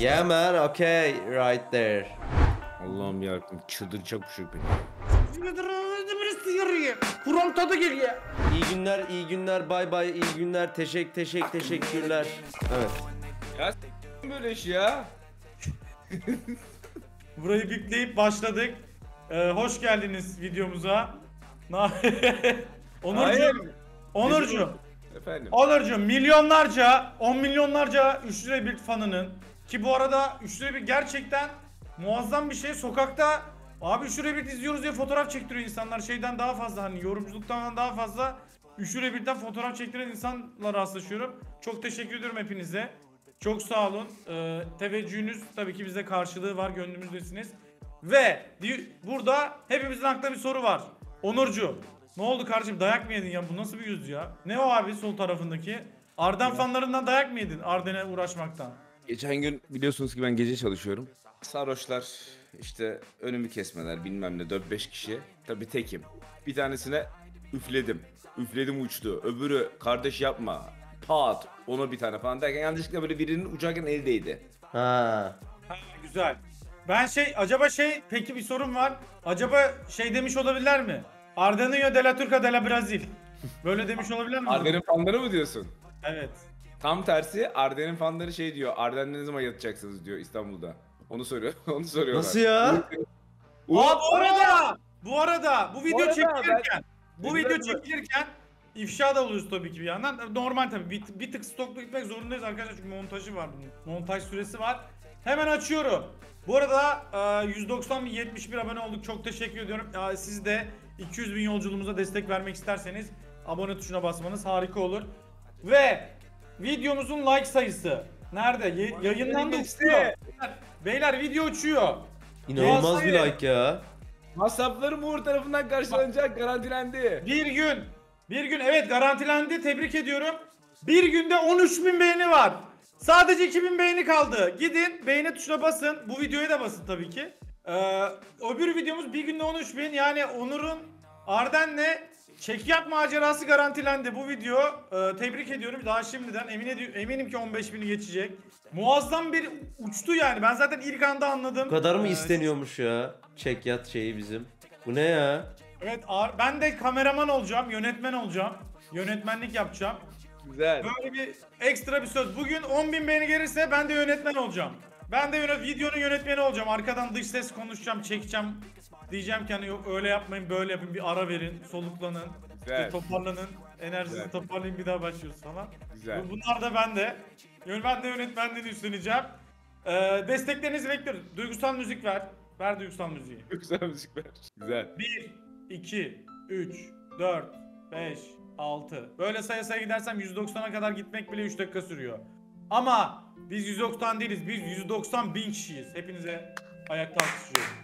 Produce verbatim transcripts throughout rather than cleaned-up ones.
Yeah man, okay, right there. Allah'ım yarabbim çıldıracak bu şey beni. Kural tadı geliyor. İyi günler, iyi günler, bay bay, iyi günler, teşekkür, teşekkür, teşekkürler. Evet. Ya s*** böyle iş ya. Burayı bipleyip başladık. Ee, hoş geldiniz videomuza. Onurcuğum, Onurcuğum, Efendim. Onurcuğum milyonlarca, on milyonlarca üç lira bir fanının ki bu arada üç lira bir gerçekten muazzam bir şey. Sokakta abi üç lira bir izliyoruz diye fotoğraf çektiriyor insanlar. Şeyden daha fazla, hani yorumculuktan daha fazla üç lira birden fotoğraf çektiren insanla rastlaşıyorum. Çok teşekkür ediyorum hepinize. Çok sağ olun. Ee, teveccühünüz tabii ki bize karşılığı var, gönlümüzdesiniz. Ve burada hepimizin aklında bir soru var. Onurcu, ne oldu kardeşim, dayak mı yedin ya? Bu nasıl bir yüz ya? Ne o abi sol tarafındaki? Arden fanlarından dayak mı yedin Arden'e uğraşmaktan? Geçen gün biliyorsunuz ki ben gece çalışıyorum. Sarhoşlar işte önümü kesmeler bilmem ne dört beş kişi. Tabii tekim. Bir tanesine üfledim. Üfledim uçtu. Öbürü kardeş yapma. Pat. Ona bir tane falan derken yanlışlıkla böyle birinin uçarken eldeydi. Ha. Ha, güzel. Ben şey, acaba şey, peki bir sorum var. Acaba şey demiş olabilirler mi? Ardenio de la Turca de la Brasil. Böyle demiş olabilir mi? Arden'in fanları mı diyorsun? Evet. Tam tersi Arden'in fanları şey diyor. Arden'de ne zaman yatacaksınız diyor İstanbul'da. Onu soruyor. Onu soruyorlar. Nasıl ya? Aa, bu arada, bu arada bu video arada çekilirken, ben- bu Güzel video mi? çekilirken ifşa da oluyoruz tabii ki bir yandan. Normal tabii bir, bir tık stoklu gitmek zorundayız arkadaşlar çünkü montajı var bunun. Montaj süresi var. Hemen açıyorum. Bu arada e, yüz doksan bin yetmiş bir abone olduk. Çok teşekkür ediyorum. E, Siz de iki yüz bin yolculuğumuza destek vermek isterseniz abone tuşuna basmanız harika olur. Ve videomuzun like sayısı nerede? Ye- yayınlandı, geçti. uçuyor. Beyler, beyler video uçuyor. İnanılmaz bir Yazsayı- like ya. Masraflarım Uğur tarafından karşılanacak garantilendi. Bir gün, bir gün evet garantilendi, tebrik ediyorum. Bir günde on üç bin beğeni var. Sadece iki bin beğeni kaldı. Gidin beğeni tuşuna basın. Bu videoya da basın tabii ki. Ee, öbür videomuz bir günde on üç bin, yani Onur'un Arden'le çekyat macerası garantilendi. Bu video e, tebrik ediyorum daha şimdiden, emin edi- eminim ki on beş bini geçecek. Muazzam bir uçtu yani, ben zaten ilk anda anladım. Bu kadar mı Ee, isteniyormuş ya? Çek yat şeyi bizim. Bu ne ya? Evet, Ar- ben de kameraman olacağım, yönetmen olacağım. Yönetmenlik yapacağım. Güzel. Böyle bir ekstra bir söz. Bugün on bin beğeni gelirse ben de yönetmen olacağım. Ben de yönet videonun yönetmeni olacağım. Arkadan dış ses konuşacağım, çekeceğim. Diyeceğim ki hani yok öyle yapmayın, böyle yapın, bir ara verin, soluklanın, Güzel. işte toparlanın, enerjinizi Güzel. toparlayın, bir daha başlıyoruz falan. Güzel. Bu- Bunlar da bende. Ben de yönetmenliğini üstleneceğim. Ee, desteklerinizi bekliyoruz. Duygusal müzik ver. Ver duygusal müziği. Güzel müzik ver. Güzel. bir, iki, üç, dört, beş, altı. Böyle saya saya gidersem yüz doksana kadar gitmek bile üç dakika sürüyor. Ama biz yüz doksan değiliz. Biz yüz doksan bin kişiyiz. Hepinize ayakta alkışlıyorum.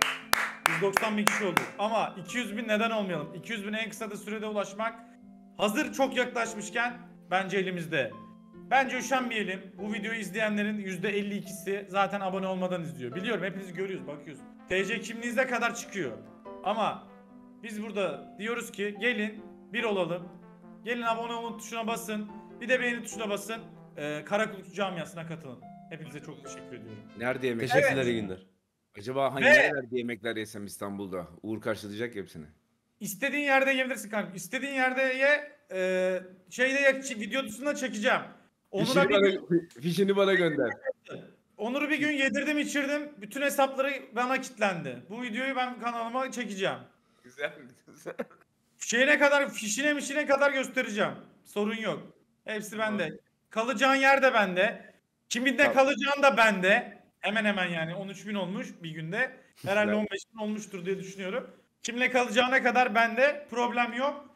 yüz doksan bin kişi olduk. Ama iki yüz bin neden olmayalım? iki yüz bine en kısa da sürede ulaşmak hazır çok yaklaşmışken bence elimizde. Bence üşenmeyelim. Bu videoyu izleyenlerin yüzde elli ikisi zaten abone olmadan izliyor. Biliyorum, hepinizi görüyoruz, bakıyoruz. T C kimliğinize kadar çıkıyor. Ama biz burada diyoruz ki gelin bir olalım. Gelin abone olun tuşuna basın. Bir de beğeni tuşuna basın. Ee, Karakuluk camiasına katılın. Hepinize çok teşekkür ediyorum. Nerede yemek? Teşekkürler, Evet. iyi günler. Acaba hangi Ve- nerelerde yemekler yesem İstanbul'da? Uğur karşılayacak ya hepsini. İstediğin yerde yiyebilirsin kanka. İstediğin yerde ye. E, şeyde ye, videosunda çekeceğim. Onur'a Fişini bir, bana, fişini bana gönder. Onur'u bir gün yedirdim içirdim. Bütün hesapları bana kilitlendi. Bu videoyu ben kanalıma çekeceğim. Güzel, güzel. Şeyine kadar, fişine mişine kadar göstereceğim. Sorun yok. Hepsi bende. Kalacağın yer de bende. Kiminde Tamam. kalacağın da bende. Hemen hemen yani on üç bin olmuş bir günde. Herhalde Güzel. on beş bin olmuştur diye düşünüyorum. Kimle kalacağına kadar bende. Problem yok.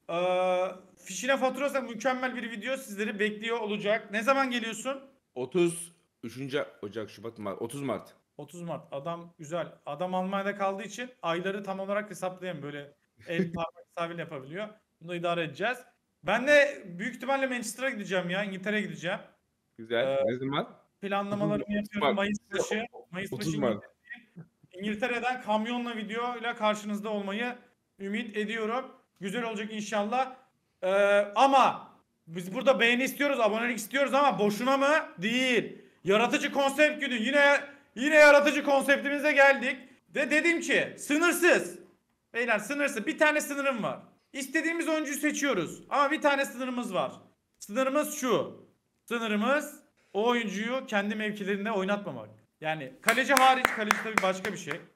Ee, fişine faturası mükemmel bir video sizleri bekliyor olacak. Ne zaman geliyorsun? otuz üçüncü Ocak, Şubat, Mart. otuz Mart. otuz Mart. Adam güzel. Adam Almanya'da kaldığı için ayları tam olarak hesaplayamıyor. Böyle el parmak hesabıyla yapabiliyor. Bunu da idare edeceğiz. Ben de büyük ihtimalle Manchester'a gideceğim ya. İngiltere'ye gideceğim. Güzel. Ee, ne zaman? Planlamalarımı otuz yapıyorum. Mart. Mayıs başı. Mayıs başı otuz Mart. İngiltere'deyim. İngiltere'den kamyonla videoyla karşınızda olmayı ümit ediyorum. Güzel olacak inşallah. Ee, ama biz burada beğeni istiyoruz, abonelik istiyoruz ama boşuna mı? Değil. Yaratıcı konsept günü. Yine yine yaratıcı konseptimize geldik. De dedim ki sınırsız. Beyler sınırsız. Bir tane sınırım var. İstediğimiz oyuncuyu seçiyoruz. Ama bir tane sınırımız var. Sınırımız şu. Sınırımız o oyuncuyu kendi mevkilerinde oynatmamak. Yani kaleci hariç, kaleci tabii başka bir şey.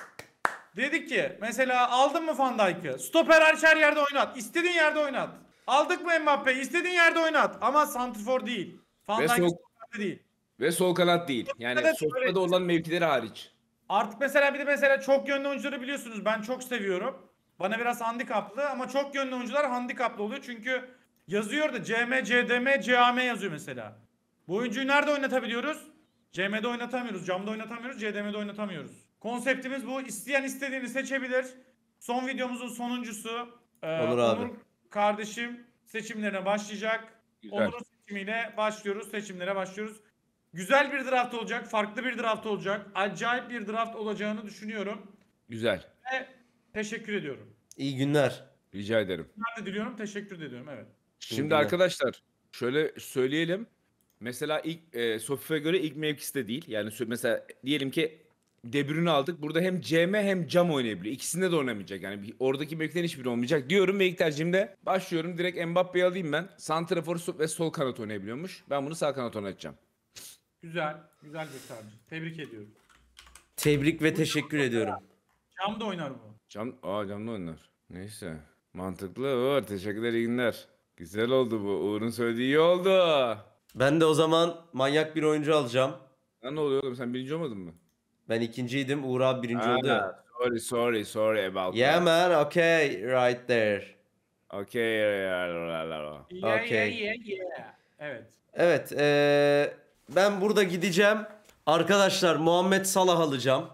Dedik ki mesela aldın mı Van Dijk'ı? Stoper hariç her yerde oynat. İstediğin yerde oynat. Aldık mı Mbappe'yi? İstediğin yerde oynat. Ama santrfor değil. Van Ve Dijk sol- stoper değil. Ve sol kanat değil. Yani Evet, sofrada evet. olan mevkileri hariç. Artık mesela bir de mesela çok yönlü oyuncuları biliyorsunuz. Ben çok seviyorum. Bana biraz handikaplı ama çok yönlü oyuncular handikaplı oluyor. Çünkü yazıyor da C M, C D M, C A M yazıyor mesela. Bu oyuncuyu nerede oynatabiliyoruz? C M'de oynatamıyoruz, camda oynatamıyoruz, C D M'de oynatamıyoruz. Konseptimiz bu. İsteyen istediğini seçebilir. Son videomuzun sonuncusu. Ee, Onur abi. Onur kardeşim seçimlerine başlayacak. Güzel. Onur'un seçimiyle başlıyoruz. Seçimlere başlıyoruz. Güzel bir draft olacak. Farklı bir draft olacak. Acayip bir draft olacağını düşünüyorum. Güzel. Ve teşekkür ediyorum. İyi günler. Rica ederim. Ben de diliyorum. Teşekkür de ediyorum. Evet. Şimdi günler. arkadaşlar şöyle söyleyelim. Mesela ilk e, Sofif'e göre ilk mevkisi de değil. Yani sö- mesela diyelim ki De Bruyne aldık. Burada hem C M hem cam oynayabiliyor. İkisinde de oynamayacak. Yani bir- oradaki mevkilerin hiçbiri olmayacak diyorum ve ilk tercihimde başlıyorum. Direkt Mbappe'yi alayım ben. Santrafor so- ve sol kanat oynayabiliyormuş. Ben bunu sağ kanat oynatacağım. Güzel. Güzel bir tercih. Tebrik ediyorum. Tebrik ve teşekkür ediyorum. Cam da oynar bu. Cam, aa camlı oynar. Neyse. Mantıklı Uğur. Teşekkürler, iyi günler. Güzel oldu bu. Uğur'un söylediği iyi oldu. Ben de o zaman manyak bir oyuncu alacağım. Ya ne oluyor oğlum, sen birinci olmadın mı? Ben ikinciydim. Uğur abi birinci oldu ya. Ah, sorry sorry sorry about Yeah that. man, okay, right there. Okay. Yeah, Okay. yeah, yeah, yeah. Evet. Evet, eee, ben burada gideceğim. Arkadaşlar Muhammed Salah alacağım.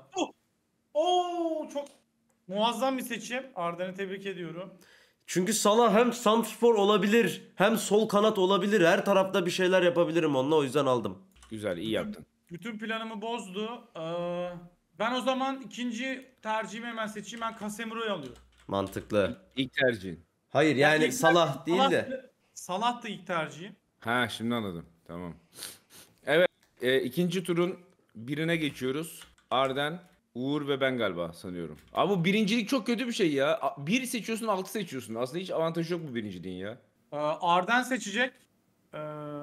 Oo çok muazzam bir seçim. Arda'nı tebrik ediyorum. Çünkü Salah hem santrfor olabilir, hem sol kanat olabilir. Her tarafta bir şeyler yapabilirim onunla, o yüzden aldım. Güzel, iyi yaptın. Bütün planımı bozdu. Ee, ben o zaman ikinci tercihimi hemen seçeyim. Ben Casemiro'yu alıyorum. Mantıklı. İlk tercihin. Hayır yani ilk Salah tercihim değil de. Salah'tı. Salah da ilk tercihim. Ha, şimdi anladım. Tamam. Evet, e, ikinci turun birine geçiyoruz. Arden, Uğur ve ben galiba sanıyorum. Ama bu birincilik çok kötü bir şey ya. A- Bir seçiyorsun, altı seçiyorsun. Aslında hiç avantajı yok bu birinciliğin ya. Ee, Arden seçecek. Ee,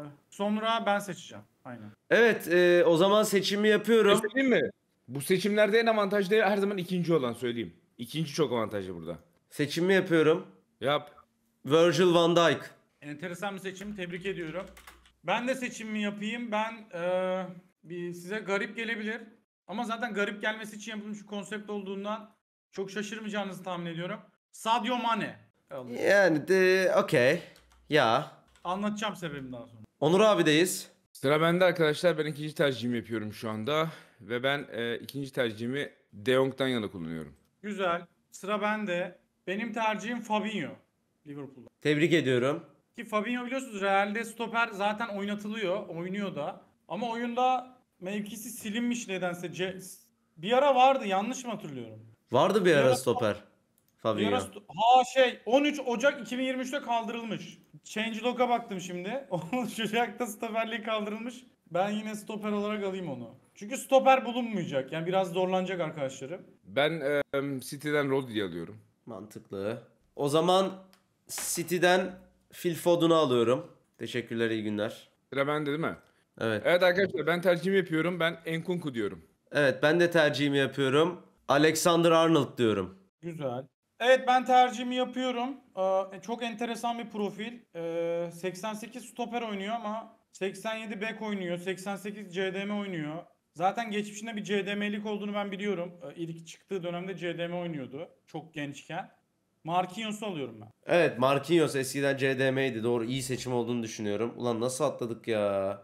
sonra ben seçeceğim. Aynen. Evet, eee, o zaman seçimi yapıyorum. Söyleyeyim mi? Bu seçimlerde en avantajlı her zaman ikinci olan, söyleyeyim. İkinci çok avantajlı burada. Seçimi yapıyorum. Yap. Virgil van Dijk. Enteresan bir seçim. Tebrik ediyorum. Ben de seçimimi yapayım. Ben ee, bir size garip gelebilir. Ama zaten garip gelmesi için yapılmış bir konsept olduğundan çok şaşırmayacağınızı tahmin ediyorum. Sadio Mane. alıyorum. Yani de okey. Ya. Anlatacağım sebebini daha sonra. Onur abideyiz. Sıra bende arkadaşlar. Ben ikinci tercihimi yapıyorum şu anda. Ve ben e, ikinci tercihimi De Jong'dan yana kullanıyorum. Güzel. Sıra bende. Benim tercihim Fabinho. Liverpool'da. Tebrik ediyorum. Ki Fabinho biliyorsunuz Real'de stoper zaten oynatılıyor. Oynuyor da. Ama oyunda mevkisi silinmiş nedense. Ce- bir ara vardı, yanlış mı hatırlıyorum? Vardı bir Bir ara ara- stoper. Bir ara Fabinho. sto- ha şey on üç Ocak iki bin yirmi üçte kaldırılmış. Changelog'a baktım şimdi. on üç Ocak'ta stoperliği kaldırılmış. Ben yine stoper olarak alayım onu. Çünkü stoper bulunmayacak. Yani biraz zorlanacak arkadaşlarım. Ben e, City'den Rodri alıyorum. Mantıklı. O zaman City'den Phil Foden'u alıyorum. Teşekkürler, iyi günler. Sıra bende değil mi? Evet. Evet arkadaşlar, ben tercihimi yapıyorum. Ben Nkunku diyorum. Evet, ben de tercihimi yapıyorum. Alexander Arnold diyorum. Güzel. Evet, ben tercihimi yapıyorum. Ee, çok enteresan bir profil. Ee, seksen sekiz stoper oynuyor ama seksen yedi bek oynuyor. seksen sekiz C D M oynuyor. Zaten geçmişinde bir C D M'lik olduğunu ben biliyorum. Ee, ilk çıktığı dönemde C D M oynuyordu. Çok gençken. Marquinhos'u alıyorum ben. Evet, Marquinhos eskiden C D M'ydi. Doğru, iyi seçim olduğunu düşünüyorum. Ulan nasıl atladık ya.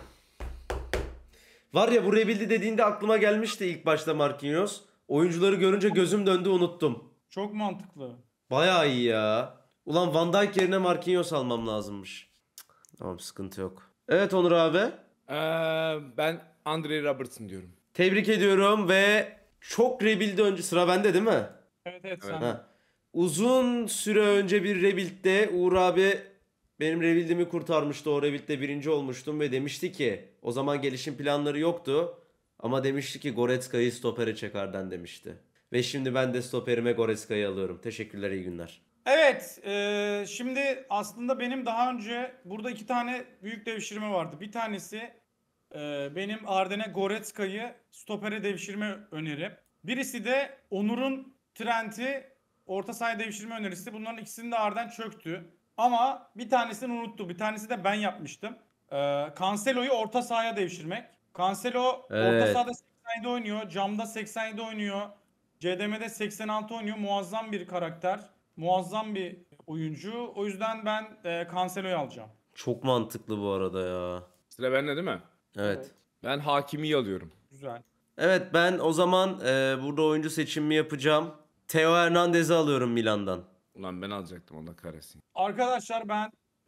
Var ya, bu rebuild'i dediğinde aklıma gelmişti ilk başta Marquinhos. Oyuncuları görünce gözüm döndü, unuttum. Çok mantıklı. Bayağı iyi ya. Ulan Van Dijk yerine Marquinhos almam lazımmış. Cık, tamam, sıkıntı yok. Evet Onur abi. Ee, ben Andre Robertson diyorum. Tebrik ediyorum ve çok rebuild önce sıra bende değil mi? Evet evet, Evet. sen. Ha. Uzun süre önce bir rebuild'de Uğur abi benim rebuild'imi kurtarmıştı. O rebuild'de birinci olmuştum ve demişti ki o zaman gelişim planları yoktu. Ama demişti ki Goretzka'yı stopere çekardan demişti. Ve şimdi ben de stoperime Goretzka'yı alıyorum. Teşekkürler, iyi günler. Evet, eee, şimdi aslında benim daha önce burada iki tane büyük devşirme vardı. Bir tanesi eee, benim Arden'e Goretzka'yı stopere devşirme önerim. Birisi de Onur'un Trent'i orta sahaya devşirme önerisi. Bunların ikisini de Arden çöktü. Ama bir tanesini unuttu. Bir tanesi de ben yapmıştım. Eee Cancelo'yu orta sahaya devşirmek. Cancelo orta Evet. sahada seksen yedi oynuyor. Camda seksen yedi oynuyor. C D M'de seksen altı oynuyor. Muazzam bir karakter. Muazzam bir oyuncu. O yüzden ben e, Cancelo'yu alacağım. Çok mantıklı bu arada ya. Sıra bende değil mi? Evet. Ben Hakimi'yi alıyorum. Güzel. Evet, ben o zaman e, burada oyuncu seçimimi yapacağım. Theo Hernandez'i alıyorum Milan'dan. Ulan ben alacaktım, Allah kahretsin. Arkadaşlar ben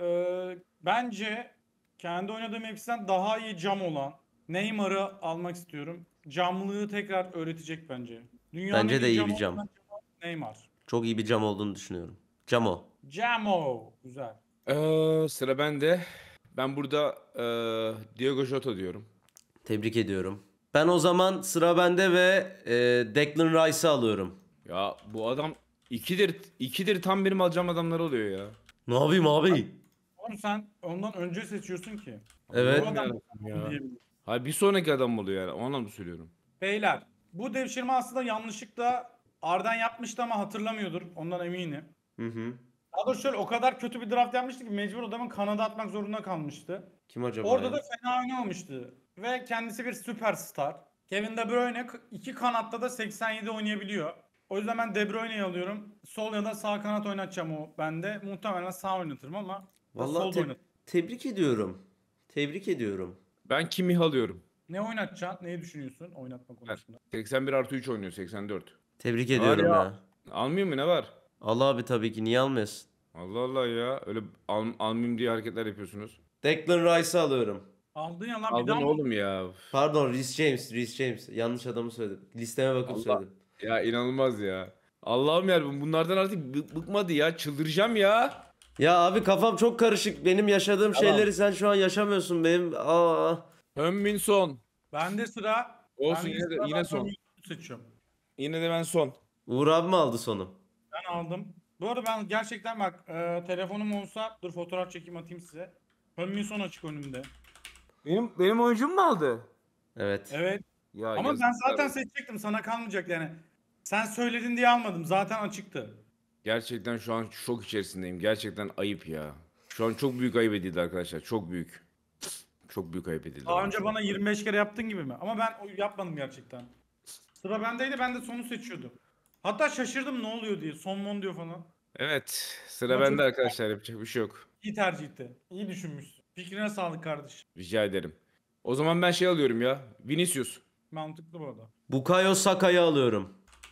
e, bence kendi oynadığım mevkisinden daha iyi cam olan Neymar'ı almak istiyorum. Camlığı tekrar öğretecek bence. Dünyanın Bence en de iyi cam bir cam. olan Neymar. Çok iyi bir cam olduğunu düşünüyorum. Camo. Camo. Güzel. Ee, sıra bende. Ben burada ee, Diogo Jota diyorum. Tebrik ediyorum. Ben o zaman sıra bende ve e, Declan Rice'ı alıyorum. Ya bu adam ikidir ikidir tam benim alacağım adamlar oluyor ya. Ne yapayım abi? Oğlum sen ondan önce seçiyorsun ki. Evet. Bu adam Ya. diyebilirim. Hayır, bir sonraki adam oluyor yani. Ondan mı söylüyorum? Beyler, bu devşirme aslında yanlışlıkla Arden yapmıştı ama hatırlamıyordur. Ondan eminim. Hı hı. Daha doğrusu şöyle o kadar kötü bir draft yapmıştı ki mecbur adamın kanada atmak zorunda kalmıştı. Kim acaba Orada ya? da fena oynamamıştı. Ve kendisi bir süperstar. Kevin De Bruyne k- iki kanatta da seksen yedi oynayabiliyor. O yüzden ben De Bruyne'yi alıyorum. Sol ya da sağ kanat oynatacağım o bende. Muhtemelen sağ oynatırım ama Vallahi solda te- oynatırım. tebrik ediyorum. Tebrik ediyorum. Ben Kimi alıyorum. Ne oynatacaksın? Neyi düşünüyorsun oynatma konusunda? seksen bir artı üç oynuyor, seksen dört. Tebrik ediyorum ya. ya. Almıyor mu, ne var? Allah abi, tabii ki, niye almıyorsun? Allah Allah ya. Öyle al, almayayım diye hareketler yapıyorsunuz. Declan Rice'ı alıyorum. Aldın ya lan bir Aldın daha mı? oğlum ya. Pardon, Reece James, Reece James. Yanlış adamı söyledim. Listeme bakıp Allah. söyledim. Ya inanılmaz ya. Allah'ım ya, bunlardan artık bı- bıkmadı ya. Çıldıracağım ya. Ya abi, kafam çok karışık. Benim yaşadığım Tamam. şeyleri sen şu an yaşamıyorsun. Benim aa. Hönmin son. Bende sıra. Olsun, bende yine de- sıra, yine ben son. Firmino'yu seçiyorum. Yine de ben son. Uğur abi mi aldı sonu? Ben aldım. Bu arada ben gerçekten bak e, telefonum olsa dur fotoğraf çekeyim atayım size. Hönmin son açık önümde. Benim benim oyuncum mu aldı? Evet. Evet. Ya Ama ben yazıklar zaten olsun. seçecektim. Sana kalmayacak yani. Sen söyledin diye almadım. Zaten açıktı. Gerçekten şu an şok içerisindeyim. Gerçekten ayıp ya. Şu an çok büyük ayıp edildi arkadaşlar. Çok büyük. Çok büyük ayıp edildi. Daha önce bana yirmi beş kere yaptın gibi mi? Ama ben o- yapmadım gerçekten. Sıra bendeydi. Ben de sonu seçiyordum. Hatta şaşırdım ne oluyor diye. Son mon diyor falan. Evet. Sıra Ama bende çok- arkadaşlar. Yapacak bir şey yok. İyi tercihti. İyi düşünmüşsün. Fikrine sağlık kardeşim. Rica ederim. O zaman ben şey alıyorum ya. Vinicius. Mantıklı bu arada. Bukayo Saka'yı alıyorum.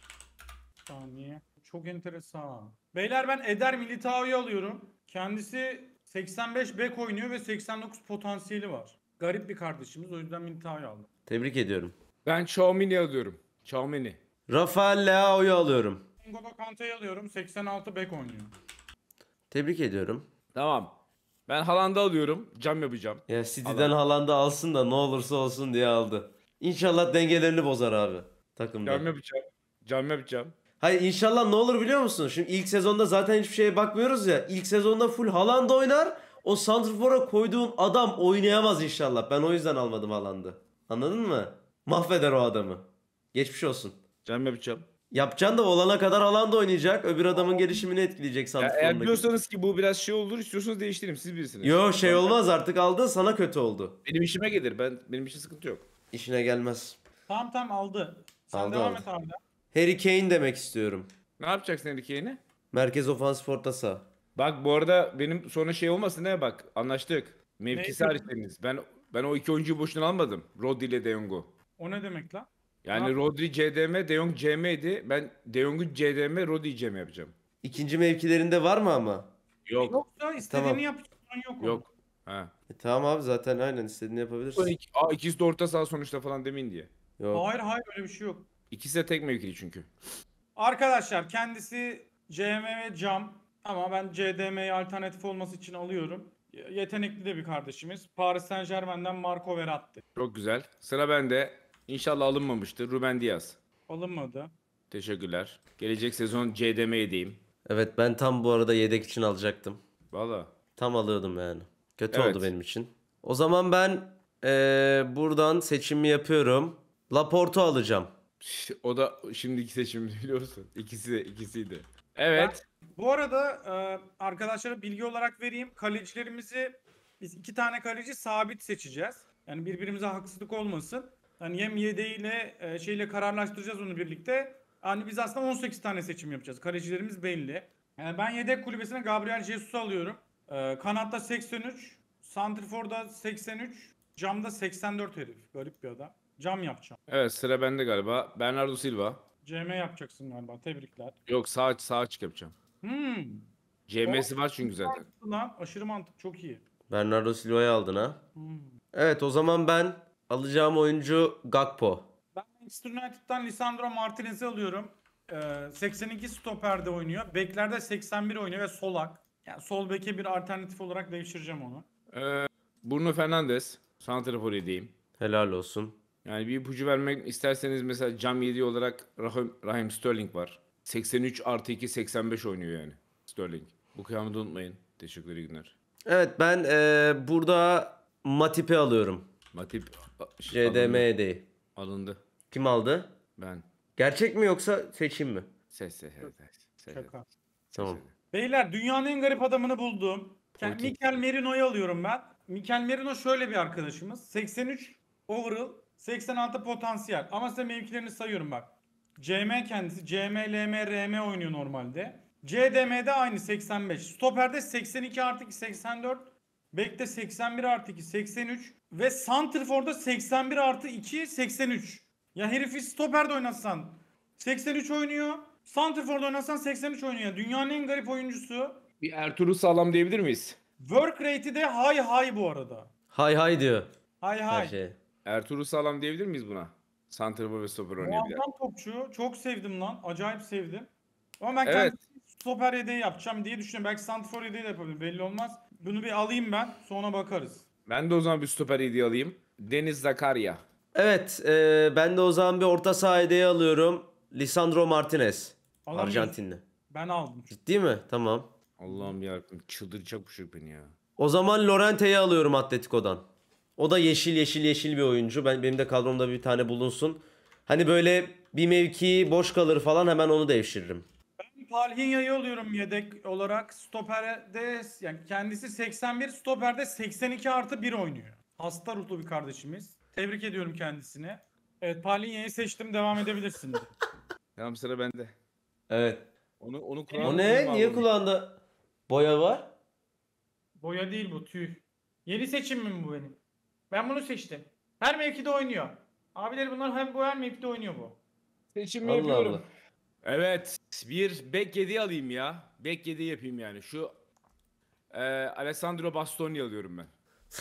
Saniye. Çok enteresan. Beyler ben Eder Militao'yu alıyorum. Kendisi seksen beş bek oynuyor ve seksen dokuz potansiyeli var. Garip bir kardeşimiz. O yüzden Militao'yu aldım. Tebrik ediyorum. Ben Xiaomini alıyorum. Xiaomini. Rafael Leao'yu alıyorum. N'Golo Kante'yi alıyorum. seksen altı bek oynuyor. Tebrik ediyorum. Tamam. Ben Haaland'ı alıyorum. Cam yapacağım. Ya City'den Haaland'ı alsın da ne olursa olsun diye aldı. İnşallah dengelerini bozar abi takımda. Cam yapacağım. Cam yapacağım. Hayır, inşallah ne olur biliyor musun? Şimdi ilk sezonda zaten hiçbir şeye bakmıyoruz ya. İlk sezonda full Haaland oynar. O santrfora koyduğun adam oynayamaz inşallah. Ben o yüzden almadım Haaland'ı. Anladın mı? Mahveder o adamı. Geçmiş olsun. Cam yapacağım. Yapacaksın da olana kadar Haaland oynayacak. Öbür adamın gelişimini etkileyecek Ya santrforundaki. eğer biliyorsanız ki bu biraz şey olur, istiyorsanız değiştireyim. Siz bilirsiniz. Yo, şey olmaz, artık aldın, sana kötü oldu. Benim işime gelir. Ben benim için sıkıntı yok. İşine gelmez. Tamam tamam aldı. Sen Aldı, devam aldı. et abi. Harry Kane demek istiyorum. Ne yapacaksın Harry Kane'i? Merkez ofansif orta saha. Bak bu arada benim sonra şey olmasın, ne bak anlaştık. Mevkisi Ne? hariç dediniz. Ben ben o iki oyuncuyu boşuna almadım. Rodri ile De Jong'u. O ne demek lan? Yani Ne Rodri C D M, De Jong C M'ydi. Ben De Jong'u C D M, Rodri C M yapacağım. İkinci mevkilerinde var mı ama? Yok. Yoksa istediğini Tamam. yap. Yok. Yok. Yok. Ha. E, tamam abi, zaten aynen istediğini yapabilirsin. İki, aa, ikisi de orta saha sonuçta falan demeyin diye. Yok. Hayır hayır öyle bir şey yok. İkisi de tek mevkili çünkü. Arkadaşlar kendisi C M ve Cam. Ama ben C D M'ye alternatif olması için alıyorum. Y- Yetenekli de bir kardeşimiz. Paris Saint-Germain'den Marco Verratti. Çok güzel. Sıra bende. İnşallah alınmamıştır. Ruben Diaz. Alınmadı. Teşekkürler. Gelecek sezon C D M edeyim. Evet ben tam bu arada yedek için alacaktım. Valla. Tam alıyordum yani. Kötü Evet. oldu benim için. O zaman ben eee, buradan seçimi yapıyorum. Laporte'u alacağım. O da şimdiki seçim biliyorsun. İkisi de ikisiydi. Evet. Bu arada e, arkadaşlara bilgi olarak vereyim. Kalecilerimizi biz iki tane kaleci sabit seçeceğiz. Yani birbirimize haksızlık olmasın. Yani yem yedeğiyle e, şeyle kararlaştıracağız onu birlikte. Yani biz aslında on sekiz tane seçim yapacağız. Kalecilerimiz belli. Yani ben yedek kulübesine Gabriel Jesus'u alıyorum. E, kanatta seksen üç, santrforda seksen üç, camda seksen dört herif. Garip bir adam. Cam yapacağım. Evet sıra bende galiba. Bernardo Silva. C M yapacaksın galiba. Tebrikler. Yok sağ sağ açık yapacağım. Hmm. C M'si var çünkü zaten. Mantıklı lan. Aşırı mantık. Çok iyi. Bernardo Silva'yı aldın ha. Hmm. Evet o zaman ben alacağım oyuncu Gakpo. Ben Manchester United'dan Lisandro Martinez'i alıyorum. Ee, seksen iki stoperde oynuyor. Beklerde seksen bir oynuyor ve solak. Yani sol beke bir alternatif olarak devşireceğim onu. Ee, Bruno Fernandes. Santrafor edeyim. Helal olsun. Yani bir ipucu vermek isterseniz mesela cam yedi olarak Rahim, Raheem Sterling var. seksen üç artı iki seksen beş oynuyor yani Sterling. Bu kıyamı da unutmayın. Teşekkürler iyi günler. Evet ben eee, burada Matip'i alıyorum. Matip C D M alındı. yedeği. alındı. Kim aldı? Ben. Gerçek mi yoksa seçim mi? Ses ses ses. ses. Şaka. Tamam. Beyler dünyanın en garip adamını buldum. Ken- Putin. Mikel Merino'yu alıyorum ben. Mikel Merino şöyle bir arkadaşımız. seksen üç overall, seksen altı potansiyel. Ama size mevkilerini sayıyorum bak. C M kendisi. C M, L M, R M oynuyor normalde. C D M'de aynı seksen beş. Stoper'de seksen iki artı iki seksen dört. Bek'te seksen bir artı iki seksen üç. Ve Santrfor'da seksen bir artı iki seksen üç. Ya herifi stoper'de oynatsan seksen üç oynuyor. Santrfor'da oynatsan seksen üç oynuyor. Dünyanın en garip oyuncusu. Bir Ertuğrul Sağlam diyebilir miyiz? Work rate'i de high high bu arada. Hay hay diyor High her high. şey. Ertuğrul Sağlam diyebilir miyiz buna? Santrafor ve stoper oynayabilen. Muazzam topçu. Çok sevdim lan. Acayip sevdim. Ama ben Evet. kendisi stoper yedeği yapacağım diye düşünüyorum. Belki santrfor yedeği de yapabilirim. Belli olmaz. Bunu bir alayım ben. Sonra bakarız. Ben de o zaman bir stoper hediye alayım. Deniz Zakaria. Evet eee, ben de o zaman bir orta saha yedeği alıyorum. Lisandro Martinez. Alamıyorsun. Arjantinli. Ben aldım. Ciddi mi? Tamam. Allah'ım yarabbim çıldıracak bu çocuk beni ya. O zaman Lorente'yi alıyorum Atletico'dan. O da yeşil yeşil yeşil bir oyuncu. Ben benim de kadromda bir tane bulunsun. Hani böyle bir mevki boş kalır falan hemen onu devşiririm. Palhinha'yı alıyorum yedek olarak. Stoperde yani kendisi seksen bir, stoperde seksen iki artı bir oynuyor. Hasta ruhlu bir kardeşimiz. Tebrik ediyorum kendisini. Evet, Palhinha'yı seçtim, devam edebilirsin. Tamam sıra bende. Evet. Onu onu O kulağına ne? koyayım Niye abi. kulağında boya var? Boya değil bu, tüy. Yeni seçim mi bu benim? Ben bunu seçtim. Her mevkide oynuyor. Abileri bunlar hem bu her mevkide oynuyor bu. Seçimi Allah yapıyorum. Allah. Evet bir bek yedi alayım ya. Bek yedi yapayım yani. Şu e, Alessandro Bastoni alıyorum ben.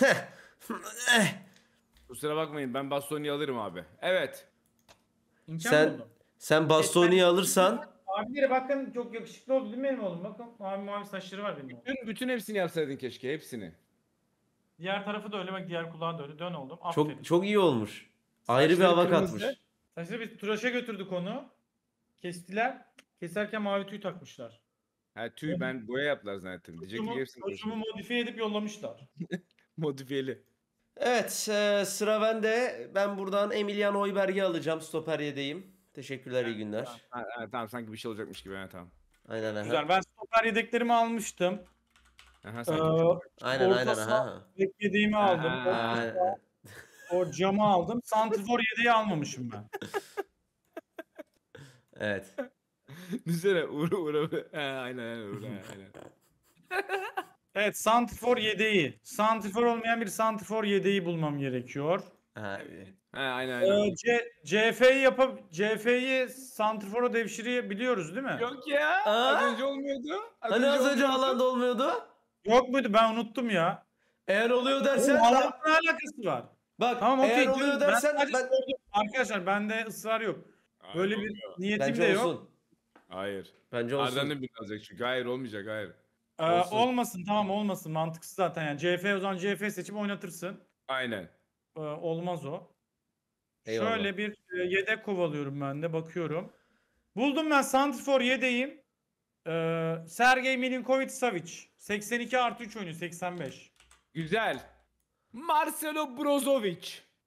Kusura bakmayın ben Bastoni alırım abi. Evet. İmkan Sen oldu. sen Bastoni'yi alırsan Abileri bakın çok yakışıklı oldu değil mi benim oğlum? Bakın mavi mavi saçları var benim oğlum. Bütün, bütün hepsini yapsaydın keşke hepsini. Diğer tarafı da öyle bak, diğer kulağı da öyle. Dön oğlum. Aferin. çok çok iyi olmuş. Ayrı bir Saçları hava kırmızı. katmış. Saçları biz tıraşa götürdük onu. Kestiler. Keserken mavi tüy takmışlar. Ha tüy ben boya yaptılar zannettim. Diyecek ki Saçımı, hepsini saçımı koşun. modifiye edip yollamışlar. Modifiyeli. Evet, e, sıra bende. Ben buradan Emiliano Oyberg'i alacağım. Stoper yedeğim. Teşekkürler, iyi günler. Ha, ha, tamam sanki bir şey olacakmış gibi. Ha, tamam. Aynen aha. Güzel. Ben stoper yedeklerimi almıştım. Aha, Ee, sanki bir şey olacak. Aynen Orta aynen saha- aha. Bek yedeğimi aldım. Ha, O, Aynen. o camı aldım. Santrfor yedeği almamışım ben. Evet. Düşünsene uğra uğra. Ha, aynen aynen uğra aynen. Evet, santrfor yedeği. Santrfor olmayan bir santrfor yedeği bulmam gerekiyor. Ha, Ha, aynen aynen. Ee, C- CF'yi yapıp CF'yi santrfora devşirebiliyoruz değil mi? Yok ya. Aa? Az önce olmuyordu. hani az önce olmuyordu. alanda olmuyordu? Yok muydu? Ben unuttum ya. Eğer oluyor Oğlum, dersen Haaland'la ne alakası var? bak Tamam okey. eğer diyorum. oluyor Ben dersen sadece ben, sordum. Arkadaşlar bende ısrar yok. Hayır, Böyle bir olmuyor. niyetim bence de yok. olsun. Hayır. Bence olsun. Arda'nın birini alacak çünkü. Hayır olmayacak hayır. Ee, Olsun. olmasın tamam olmasın mantıksız zaten yani. C F o zaman C F seçip oynatırsın. Aynen. Ee, olmaz o. Eyvallah. Şöyle bir e, yedek kovalıyorum ben de bakıyorum. Buldum ben Santrfor yedeğim. Ee, Sergey Milinkovic-Savic. seksen iki artı üç oynuyor seksen beş. Güzel. Marcelo Brozovic.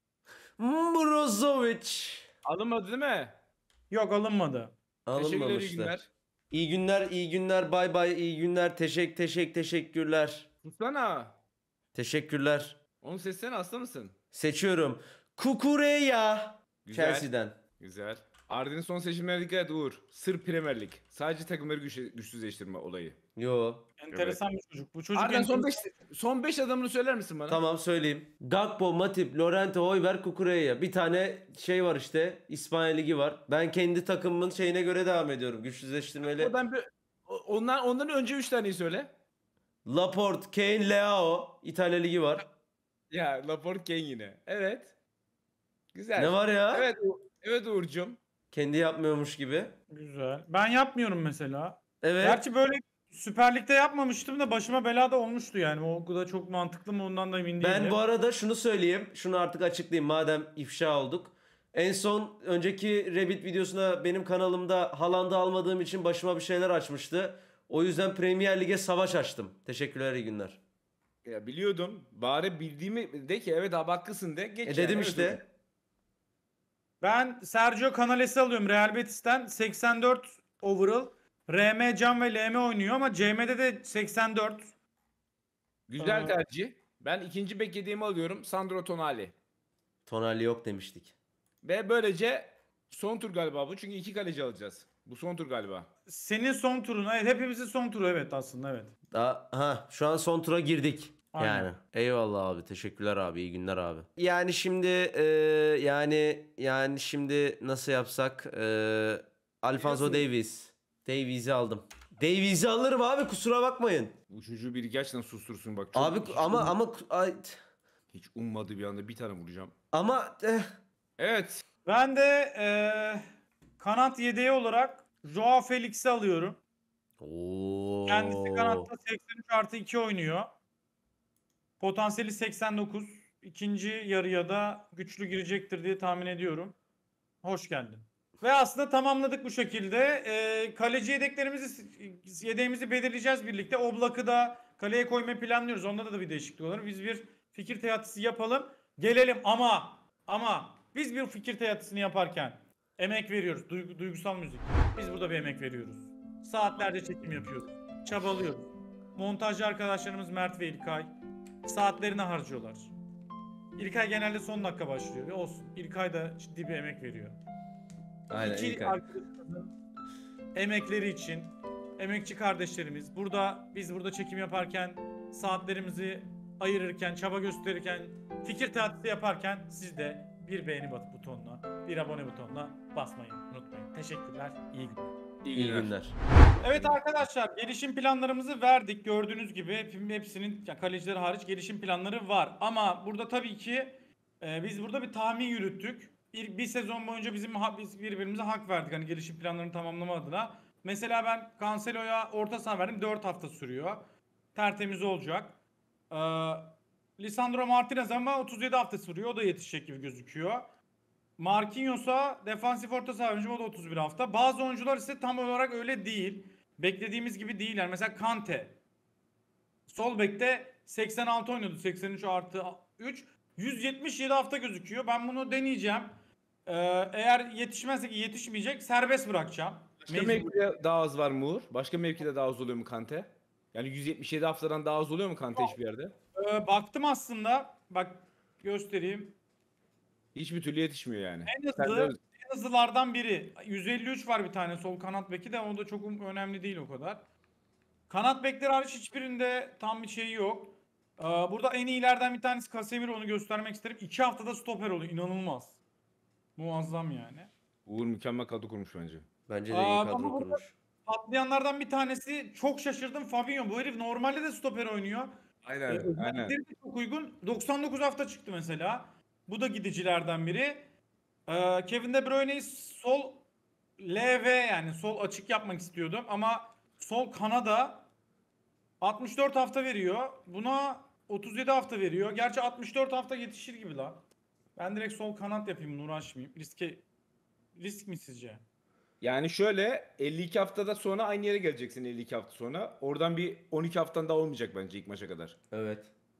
Brozovic. Alınmadı değil mi? Yok alınmadı. Teşekkürler iyi Alınmamıştı. günler. İyi günler, iyi günler. Bay bay, iyi günler. Teşekkür, teşekkür, teşekkürler. Tutsana. Teşekkürler. Onu seçsene hasta mısın? Seçiyorum. Kukureya. Güzel. Chelsea'den. Güzel. Arda'nın son seçimlerine dikkat et Uğur. Sır Premier Lig. Sadece takımları güç, güçsüzleştirme olayı. Yo. Enteresan bir çocuk. Bu çocuk Arda'nın son enteresan. beş son beş adamını söyler misin bana? Tamam söyleyeyim. Gakpo, Matip, Lorente, Højbjerg, Kukureya. Bir tane şey var işte. İspanya Ligi var. Ben kendi takımımın şeyine göre devam ediyorum. Güçsüzleştirmeyle. Oradan bir, o- ondan, ondan önce üç taneyi söyle. Laporte, Kane, Leao. İtalya Ligi var. Ya Laporte Kane yine. Evet. Güzel. Ne var ya? Evet, U- evet Uğur'cum. Kendi yapmıyormuş gibi. Güzel. Ben yapmıyorum mesela. Evet. Gerçi böyle Süper Lig'de yapmamıştım da başıma bela da olmuştu yani. O da çok mantıklı mı ondan da emin değilim. Ben bu arada şunu söyleyeyim. Şunu artık açıklayayım madem ifşa olduk. En son önceki Reddit videosuna benim kanalımda Haaland'ı almadığım için başıma bir şeyler açmıştı. O yüzden Premier Lig'e savaş açtım. Teşekkürler, iyi günler. Ya biliyordum. Bari bildiğimi de ki evet abi haklısın de. Geç E dedim yani, işte. özür dilerim. Ben Sergio Canales'i alıyorum Real Betis'ten. seksen dört overall. R M, Can ve L M oynuyor ama C M'de de seksen dört. Güzel Aa. tercih. Ben ikinci beklediğimi alıyorum. Sandro Tonali. Tonali yok demiştik. Ve böylece son tur galiba bu. Çünkü iki kaleci alacağız. Bu son tur galiba. Senin son turun. Evet, hepimizin son turu evet aslında evet. Daha, ha, şu an son tura girdik. Aynen. Yani. Eyvallah abi. Teşekkürler abi. İyi günler abi. Yani şimdi e, yani yani şimdi nasıl yapsak? E, Alfonso Davies. Davies'i aldım. Davies'i alırım abi, kusura bakmayın. Bu çocuğu biri gerçekten sustursun bak. Çok Abi hiç ama um- ama ay, hiç ummadığı bir anda bir tane vuracağım. ama eh, Evet. Ben de eee kanat yedeği olarak Joao Felix'i alıyorum. Oo. Kendisi kanatta seksen üç artı iki oynuyor. Potansiyeli seksen dokuz. İkinci yarıya da güçlü girecektir diye tahmin ediyorum. Hoş geldin. Ve aslında tamamladık bu şekilde. Ee, kaleci yedeklerimizi, yedeğimizi belirleyeceğiz birlikte. Oblak'ı da kaleye koymayı planlıyoruz. Onda da bir değişiklik olur. Biz bir fikir teatisi yapalım. Gelelim ama ama biz bir fikir teatisini yaparken emek veriyoruz. Duygu, duygusal müzik. Biz burada bir emek veriyoruz. Saatlerce çekim yapıyoruz. Çabalıyoruz. Montajcı arkadaşlarımız Mert ve İlkay saatlerini harcıyorlar. İlkay genelde son dakika başlıyor ve olsun. İlkay da ciddi bir emek veriyor. Aynen, İki İlkay. arkadaşımızın emekleri için emekçi kardeşlerimiz burada biz burada çekim yaparken saatlerimizi ayırırken çaba gösterirken fikir teatisi yaparken siz de bir beğeni bat- butonuna bir abone butonuna basmayı unutmayın. Teşekkürler. İyi günler. İyi İyi günler. günler. Evet arkadaşlar gelişim planlarımızı verdik. Gördüğünüz gibi hep- hepsinin ya kalecileri hariç gelişim planları var. Ama burada tabii ki e, biz burada bir tahmin yürüttük. Bir, bir sezon boyunca bizim ha- biz birbirimize hak verdik hani gelişim planlarını tamamlama adına. Mesela ben Cancelo'ya orta saha verdim. dört hafta sürüyor. Tertemiz olacak. Ee, Lisandro Martinez ama otuz yedi hafta sürüyor. O da yetişecek gibi gözüküyor. Marquinhos'a defansif orta saha oyuncu, o da otuz bir hafta. Bazı oyuncular ise tam olarak öyle değil. Beklediğimiz gibi değil. Yani mesela Kante. Sol bekte seksen altı oynadı. seksen üç artı üç. yüz yetmiş yedi hafta gözüküyor. Ben bunu deneyeceğim. Ee, eğer yetişmezse ki yetişmeyecek serbest bırakacağım. Başka Mecbur. mevkide daha az var mı Uğur? Başka mevkide daha az oluyor mu Kante? Yani yüz yetmiş yedi haftadan daha az oluyor mu Kante hiçbir yerde? Ee, baktım aslında. Bak göstereyim. Hiçbir türlü yetişmiyor yani. En Sen hızlı, de- en hızlılardan biri. yüz elli üç var bir tane sol kanat beki de o da çok önemli değil o kadar. Kanat bekleri hariç hiçbirinde tam bir şeyi yok. Ee, burada en iyilerden bir tanesi Casemiro, onu göstermek isterim. iki haftada stoper oluyor. İnanılmaz. Muazzam yani. Uğur mükemmel kadro kurmuş bence. Bence de Aa, iyi ama kadro burada- kurmuş. Patlayanlardan bir tanesi çok şaşırdım. Fabinho. Bu herif normalde de stoper oynuyor. Ee, Aynen, aynen. özellikleri de çok uygun. doksan dokuz hafta çıktı mesela. Bu da gidicilerden biri. Ee, Kevin De Bruyne'yi sol L V yani sol açık yapmak istiyordum ama sol kanada altmış dört hafta veriyor. Buna otuz yedi hafta veriyor. Gerçi altmış dört hafta yetişir gibi lan. Ben direkt sol kanat yapayım, uğraşmayayım. Riske risk mi sizce? Yani şöyle elli iki haftada sonra aynı yere geleceksin elli iki hafta sonra. Oradan bir on iki haftan daha olmayacak bence ilk maça kadar. Evet.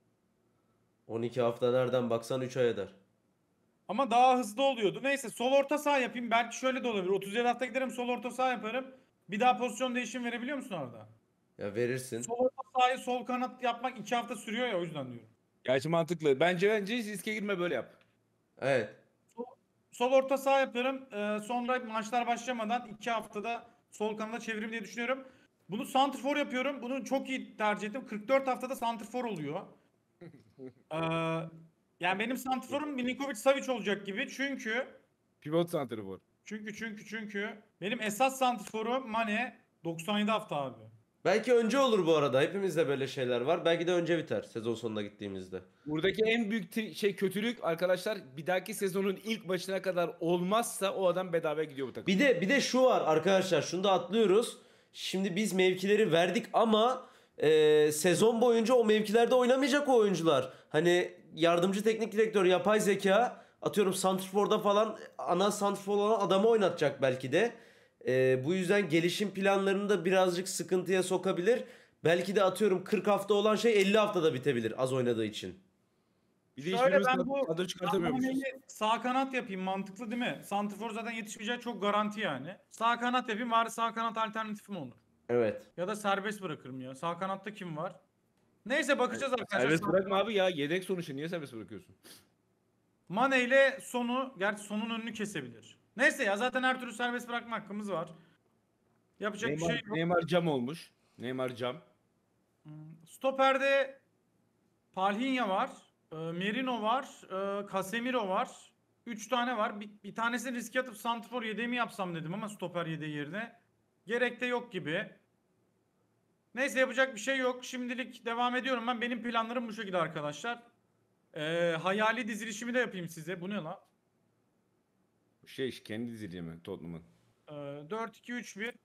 on iki hafta nereden baksan üç ay eder. Ama daha hızlı oluyordu. Neyse sol orta saha yapayım. Belki şöyle de olabilir. otuz yedi hafta giderim, sol orta saha yaparım. Bir daha pozisyon değişim verebiliyor musun orada? Ya verirsin. Sol orta sahayı sol kanat yapmak iki hafta sürüyor ya, o yüzden diyorum. Gerçi mantıklı. Bence bence hiç riske girme, böyle yap. Evet. Sol, sol orta saha yaparım. Ee, sonra maçlar başlamadan iki haftada sol kanada çeviririm diye düşünüyorum. Bunu santrfor yapıyorum. Bunu çok iyi tercih ettim. kırk dört haftada santrfor oluyor. Ee, yani benim santrforum Milinkovic Savic olacak gibi. Çünkü Pivot santrafor. çünkü çünkü çünkü benim esas santrforum Mane doksan yedi hafta abi. Belki önce olur bu arada. Hepimizde böyle şeyler var. Belki de önce biter sezon sonuna gittiğimizde. Buradaki en büyük tri- şey kötülük arkadaşlar, bir dahaki sezonun ilk maçına kadar olmazsa o adam bedava gidiyor bu takım. Bir de bir de şu var arkadaşlar. Şunu da atlıyoruz. Şimdi biz mevkileri verdik ama e, sezon boyunca o mevkilerde oynamayacak o oyuncular. Hani yardımcı teknik direktör, yapay zeka, atıyorum santrforda falan ana santrfor olan adamı oynatacak belki de. E, bu yüzden gelişim planlarını da birazcık sıkıntıya sokabilir. Belki de atıyorum kırk hafta olan şey elli haftada bitebilir az oynadığı için. Bir de Şöyle hiçbirimiz ben bu kadro çıkartamıyormuşuz. Mane'yi sağ kanat yapayım, mantıklı değil mi? Santrfor zaten yetişmeyecek, çok garanti yani. Sağ kanat yapayım, bari sağ kanat alternatifim olur. Evet. Ya da serbest bırakırım ya. Sağ kanatta kim var? Neyse bakacağız arkadaşlar. Serbest Sağ- bırakma abi ya, yedek sonuçta, niye serbest bırakıyorsun? Mane ile sonu, gerçi sonun önünü kesebilir. Neyse ya, zaten her türlü serbest bırakma hakkımız var. Yapacak bir Neymar, şey yok. Neymar cam olmuş. Neymar cam. Stoper'de Palhinha var. e, Merino var. e, Casemiro var. üç tane var. Bir, bir tanesini riske atıp santrfor yedeği mi yapsam dedim ama stoper yedeği yerine. Gerek de yok gibi. Neyse yapacak bir şey yok. Şimdilik devam ediyorum ben. Benim planlarım bu şekilde arkadaşlar. Ee, hayali dizilişimi de yapayım size. Bu ne la? Şey kendi diziliği mi Tottenham'ın? Ee, dört iki üç bir.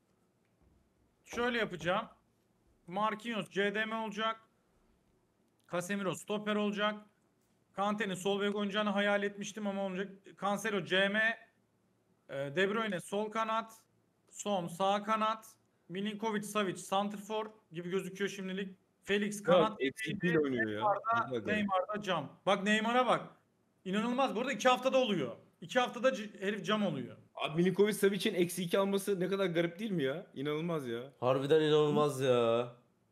Şöyle yapacağım. Marquinhos C D M olacak. Casemiro stoper olacak. Kante'nin sol bek oynayacağını hayal etmiştim ama olacak. Cancelo C M. e, De Bruyne sol kanat. Son sağ kanat. Milinkovic Savic santrfor gibi gözüküyor şimdilik. Felix kanat. Eksiğiyle oynuyor ya. Ne kadar garip. Neymar'da cam. Bak Neymar'a bak. İnanılmaz. Bu arada iki haftada oluyor. iki haftada c- herif cam oluyor. Abi Milinkovic Savic'in eksi iki alması ne kadar garip değil mi ya? İnanılmaz ya. Harbiden inanılmaz ya.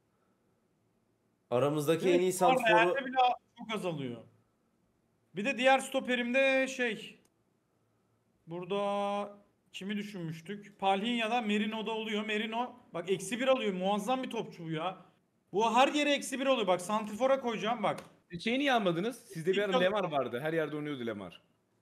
Aramızdaki en iyi Evet, santrforu... Real'de bile çok azalıyor. Bir de diğer stoperimde şey. Burada kimi düşünmüştük? Palhinha'da Merino'da oluyor. Merino bak eksi bir alıyor. Muazzam bir topçu bu ya. Bu her yere eksi bir oluyor. Bak santrifora koyacağım bak. Şeyi niye almadınız? Sizde bir ara İlk Lemar vardı. Her yerde oynuyordu Lemar.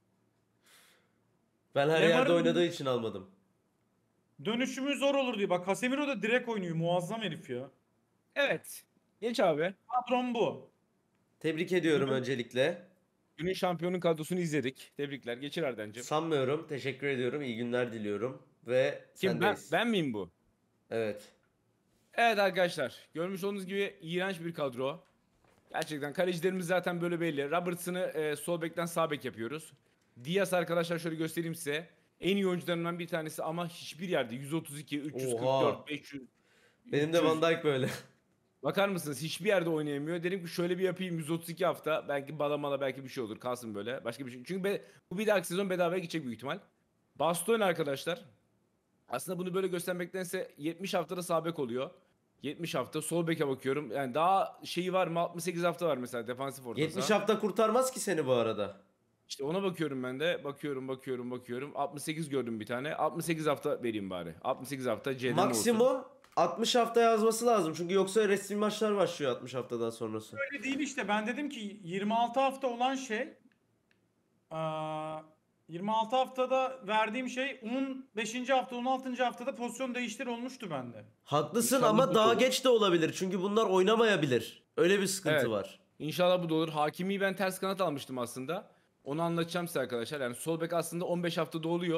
Ben her Neymar- yerde oynadığı için almadım. Dönüşümü zor olur diye. Bak Casemiro da direkt oynuyor. Muazzam herif ya. Evet. Geç abi. Kadrom bu. Tebrik ediyorum Bugün- öncelikle. Günün şampiyonun kadrosunu izledik. Tebrikler. Geçir Erden'cim. Sanmıyorum. Teşekkür ediyorum. İyi günler diliyorum. Ve Kim ben? sendeyiz. Ben miyim bu? Evet. Evet arkadaşlar. Görmüş olduğunuz gibi iğrenç bir kadro. Gerçekten kalecilerimiz zaten böyle belli. Robertson'ı e, sol bekten sağ bek yapıyoruz. Diaz arkadaşlar şöyle göstereyim size. En iyi oyuncularından bir tanesi ama hiçbir yerde yüz otuz iki, üç yüz kırk dört, Oha. beş yüz. Benim de üç yüz. Van Dijk böyle. Bakar mısınız? Hiçbir yerde oynayamıyor. Dedim ki şöyle bir yapayım, yüz otuz iki hafta. Belki balamala belki bir şey olur. Kalsın böyle. Başka bir şey. Çünkü be, bu bir dahaki sezon bedavaya gidecek büyük ihtimal. Bastoni arkadaşlar. Aslında bunu böyle göstermektense yetmiş haftada sağ bek oluyor. yetmiş hafta sol beke bakıyorum. Yani daha şeyi var mı? altmış sekiz hafta var mesela defansif orta yetmiş saha. hafta kurtarmaz ki seni bu arada. İşte ona bakıyorum ben de. Bakıyorum, bakıyorum, bakıyorum. altmış sekiz gördüm bir tane. altmış sekiz hafta vereyim bari. altmış sekiz hafta C D M olsun. Maksimum altmış hafta yazması lazım. Çünkü yoksa resmi maçlar başlıyor altmış haftadan sonrası. Öyle değil işte. Ben dedim ki yirmi altı hafta olan şey aa, yirmi altı haftada verdiğim şey on beşinci hafta on altıncı haftada pozisyon değiştir olmuştu bende. Haklısın İnşallah ama bu daha olur. geç de olabilir. Çünkü bunlar oynamayabilir. Öyle bir sıkıntı Evet. var. İnşallah bu da olur. Hakimi'yi ben ters kanat almıştım aslında. Onu anlatacağım size arkadaşlar. Yani sol bek aslında on beş haftada oluyor.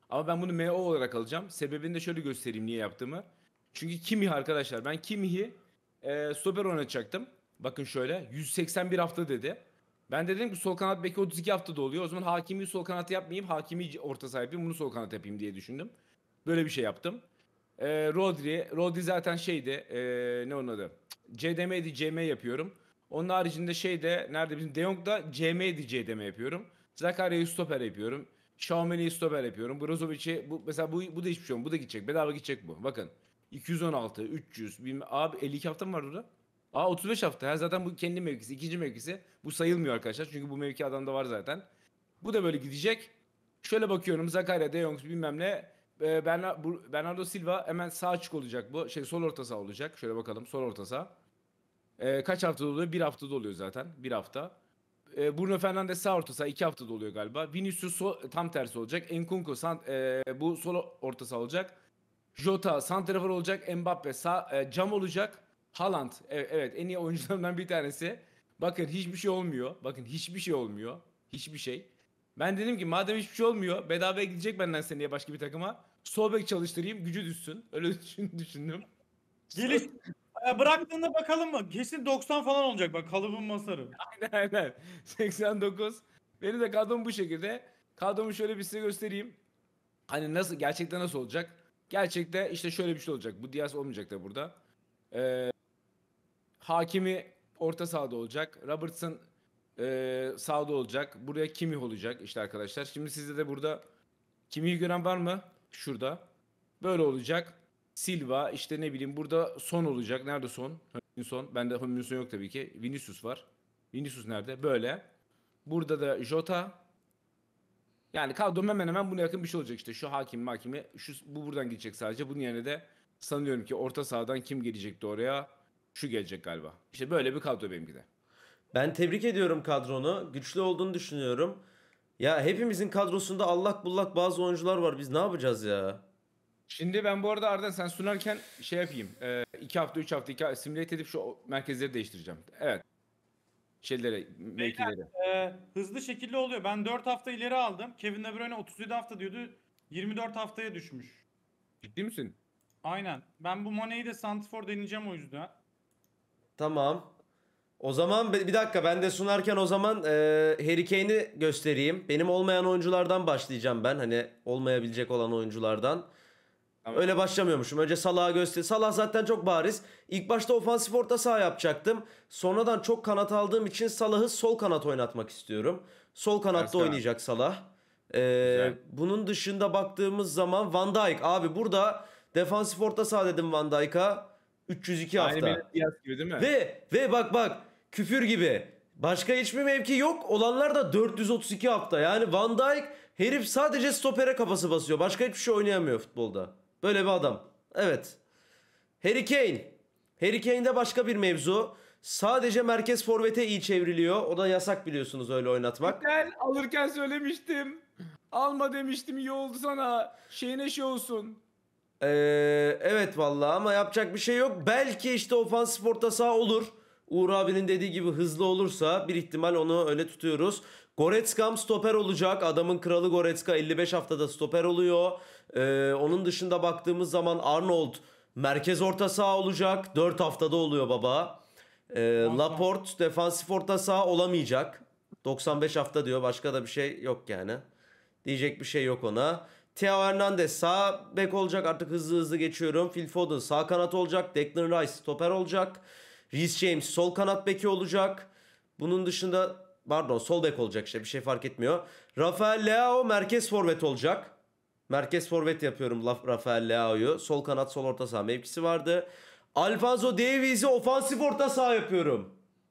Ama ben bunu M O olarak alacağım. Sebebini de şöyle göstereyim niye yaptığımı. Çünkü Kimmih arkadaşlar, ben Kimmich'i e, stoper oynatacaktım. Bakın şöyle yüz seksen bir hafta dedi. Ben de dedim ki sol kanat beki otuz iki haftada oluyor. O zaman Hakimi'yi sol kanat yapmayayım. Hakimi orta saha yapayım. Bunu sol kanat yapayım diye düşündüm. Böyle bir şey yaptım. E, Rodri. Rodri zaten şeydi. E, ne onun adı? C D M'ydi, C M yapıyorum. Onun haricinde şeyde nerede bizim De Jong da C M'ydi, C D M yapıyorum. Zakarya'yı stoper yapıyorum. Xiaomeni'yi stoper yapıyorum. Brozovic'i bu mesela bu bu da hiçbir şey olmuyor. Bu da gidecek. Bedava gidecek bu. Bakın. iki yüz on altı, üç yüz, bilmem abi elli iki hafta mı var burada? Aa otuz beş hafta. Ha, zaten bu kendi mevkisi, ikinci mevkisi. Bu sayılmıyor arkadaşlar. Çünkü bu mevki adamda var zaten. Bu da böyle gidecek. Şöyle bakıyorum. Zakaria, De Jong bilmem ne. Ee, Berna- bu- Bernardo Silva hemen sağ açık olacak bu. Şey sol orta saha olacak. Şöyle bakalım. Sol orta saha. Ee, kaç haftada oluyor? Bir haftada oluyor zaten. Bir hafta. Ee, Bruno Fernandes sağ orta saha iki haftada oluyor galiba. Vinicius sol- tam tersi olacak. Nkunku san- e, bu sol orta saha olacak. Jota santrafor olacak. Mbappe sağ e, cam olacak. Haaland evet, evet en iyi oyuncularından bir tanesi. Bakın hiçbir şey olmuyor. Bakın hiçbir şey olmuyor. Hiçbir şey. Ben dedim ki madem hiçbir şey olmuyor, bedavaya gidecek benden seneye başka bir takıma. Sol bek çalıştırayım, gücü düşsün. Öyle düşün, düşündüm. Geliş e, bıraktığında bakalım mı? Kesin doksan falan olacak bak kalıbın masarı. Aynen aynen. seksen dokuz. Benim de kadrom bu şekilde. Kadromu şöyle bir size göstereyim. Hani nasıl gerçekten nasıl olacak? Gerçekte işte şöyle bir şey olacak. Bu Diaz olmayacak da burada. Ee, Hakimi orta sahada olacak. Robertson e, sağda olacak. Buraya Kimmich olacak işte arkadaşlar. Şimdi sizde de burada Kimmich'i gören var mı? Şurada. Böyle olacak. Silva işte ne bileyim burada Son olacak. Nerede Son? Son. Bende Son yok tabii ki. Vinicius var. Vinicius nerede? Böyle. Burada da Jota. Yani kadrom hemen hemen buna yakın bir şey olacak işte. Şu hakim hakimi şu bu buradan gidecek sadece. Bunun yerine de sanıyorum ki orta sahadan kim gelecekti oraya? Şu gelecek galiba. İşte böyle bir kadro benimki de. Ben tebrik ediyorum kadronu. Güçlü olduğunu düşünüyorum. Ya hepimizin kadrosunda allak bullak bazı oyuncular var. Biz ne yapacağız ya? Şimdi ben bu arada Arda sen sunarken şey yapayım. E, iki hafta üç hafta iki simüle edip şu merkezleri değiştireceğim. Evet. Şeyleri, mevkileri. E, hızlı şekilde oluyor. Ben dört hafta ileri aldım. Kevin De Bruyne otuz yedi hafta diyordu. yirmi dört haftaya düşmüş. Ciddi misin? Aynen. Ben bu Mone'yi de santrfor deneyeceğim o yüzden. Tamam. O zaman bir bir dakika ben de sunarken o zaman e, Harry Kane'i göstereyim. Benim olmayan oyunculardan başlayacağım ben. Hani olmayabilecek olan oyunculardan. Tamam. Öyle başlamıyormuşum. Önce Salah'ı göster. Salah zaten çok bariz. İlk başta ofansif orta saha yapacaktım. Sonradan çok kanat aldığım için Salah'ı sol kanat oynatmak istiyorum. Sol kanatta Ters kanat. oynayacak Salah. Ee, Güzel. bunun dışında baktığımız zaman Van Dijk. Abi burada defansif orta saha dedim Van Dijk'a. üç yüz iki hafta. Aynı benim Diaz gibi değil mi? Ve ve bak bak küfür gibi. Başka hiçbir mevki yok. Olanlar da dört yüz otuz iki hafta. Yani Van Dijk herif sadece stopere kafası basıyor. Başka hiçbir şey oynayamıyor futbolda. Böyle bir adam. Evet. Harry Kane. Harry Kane'de başka bir mevzu. Sadece merkez forvete iyi çevriliyor. O da yasak biliyorsunuz öyle oynatmak. Ben alırken söylemiştim. Alma demiştim iyi oldu sana. Şeyine şey olsun. Ee, evet vallahi ama yapacak bir şey yok. Belki işte ofansif orta saha olur. Uğur abinin dediği gibi hızlı olursa bir ihtimal onu öyle tutuyoruz. Goretzka'm stoper olacak. Adamın kralı Goretzka elli beş haftada stoper oluyor. Ee, onun dışında baktığımız zaman Arnold merkez orta saha olacak. dört haftada oluyor baba. Ee, Laporte defansif orta saha olamayacak. doksan beş hafta diyor. Başka da bir şey yok yani. Diyecek bir şey yok ona. Theo Hernandez sağ bek olacak. Artık hızlı hızlı geçiyorum. Phil Foden sağ kanat olacak. Declan Rice stoper olacak. Reece James sol kanat beki olacak. Bunun dışında pardon sol bek olacak işte bir şey fark etmiyor. Rafael Leao merkez forvet olacak. Merkez forvet yapıyorum Rafael Leao'yu. Sol kanat sol orta saha mevkisi vardı. Alphonso Davies'i ofansif orta saha yapıyorum.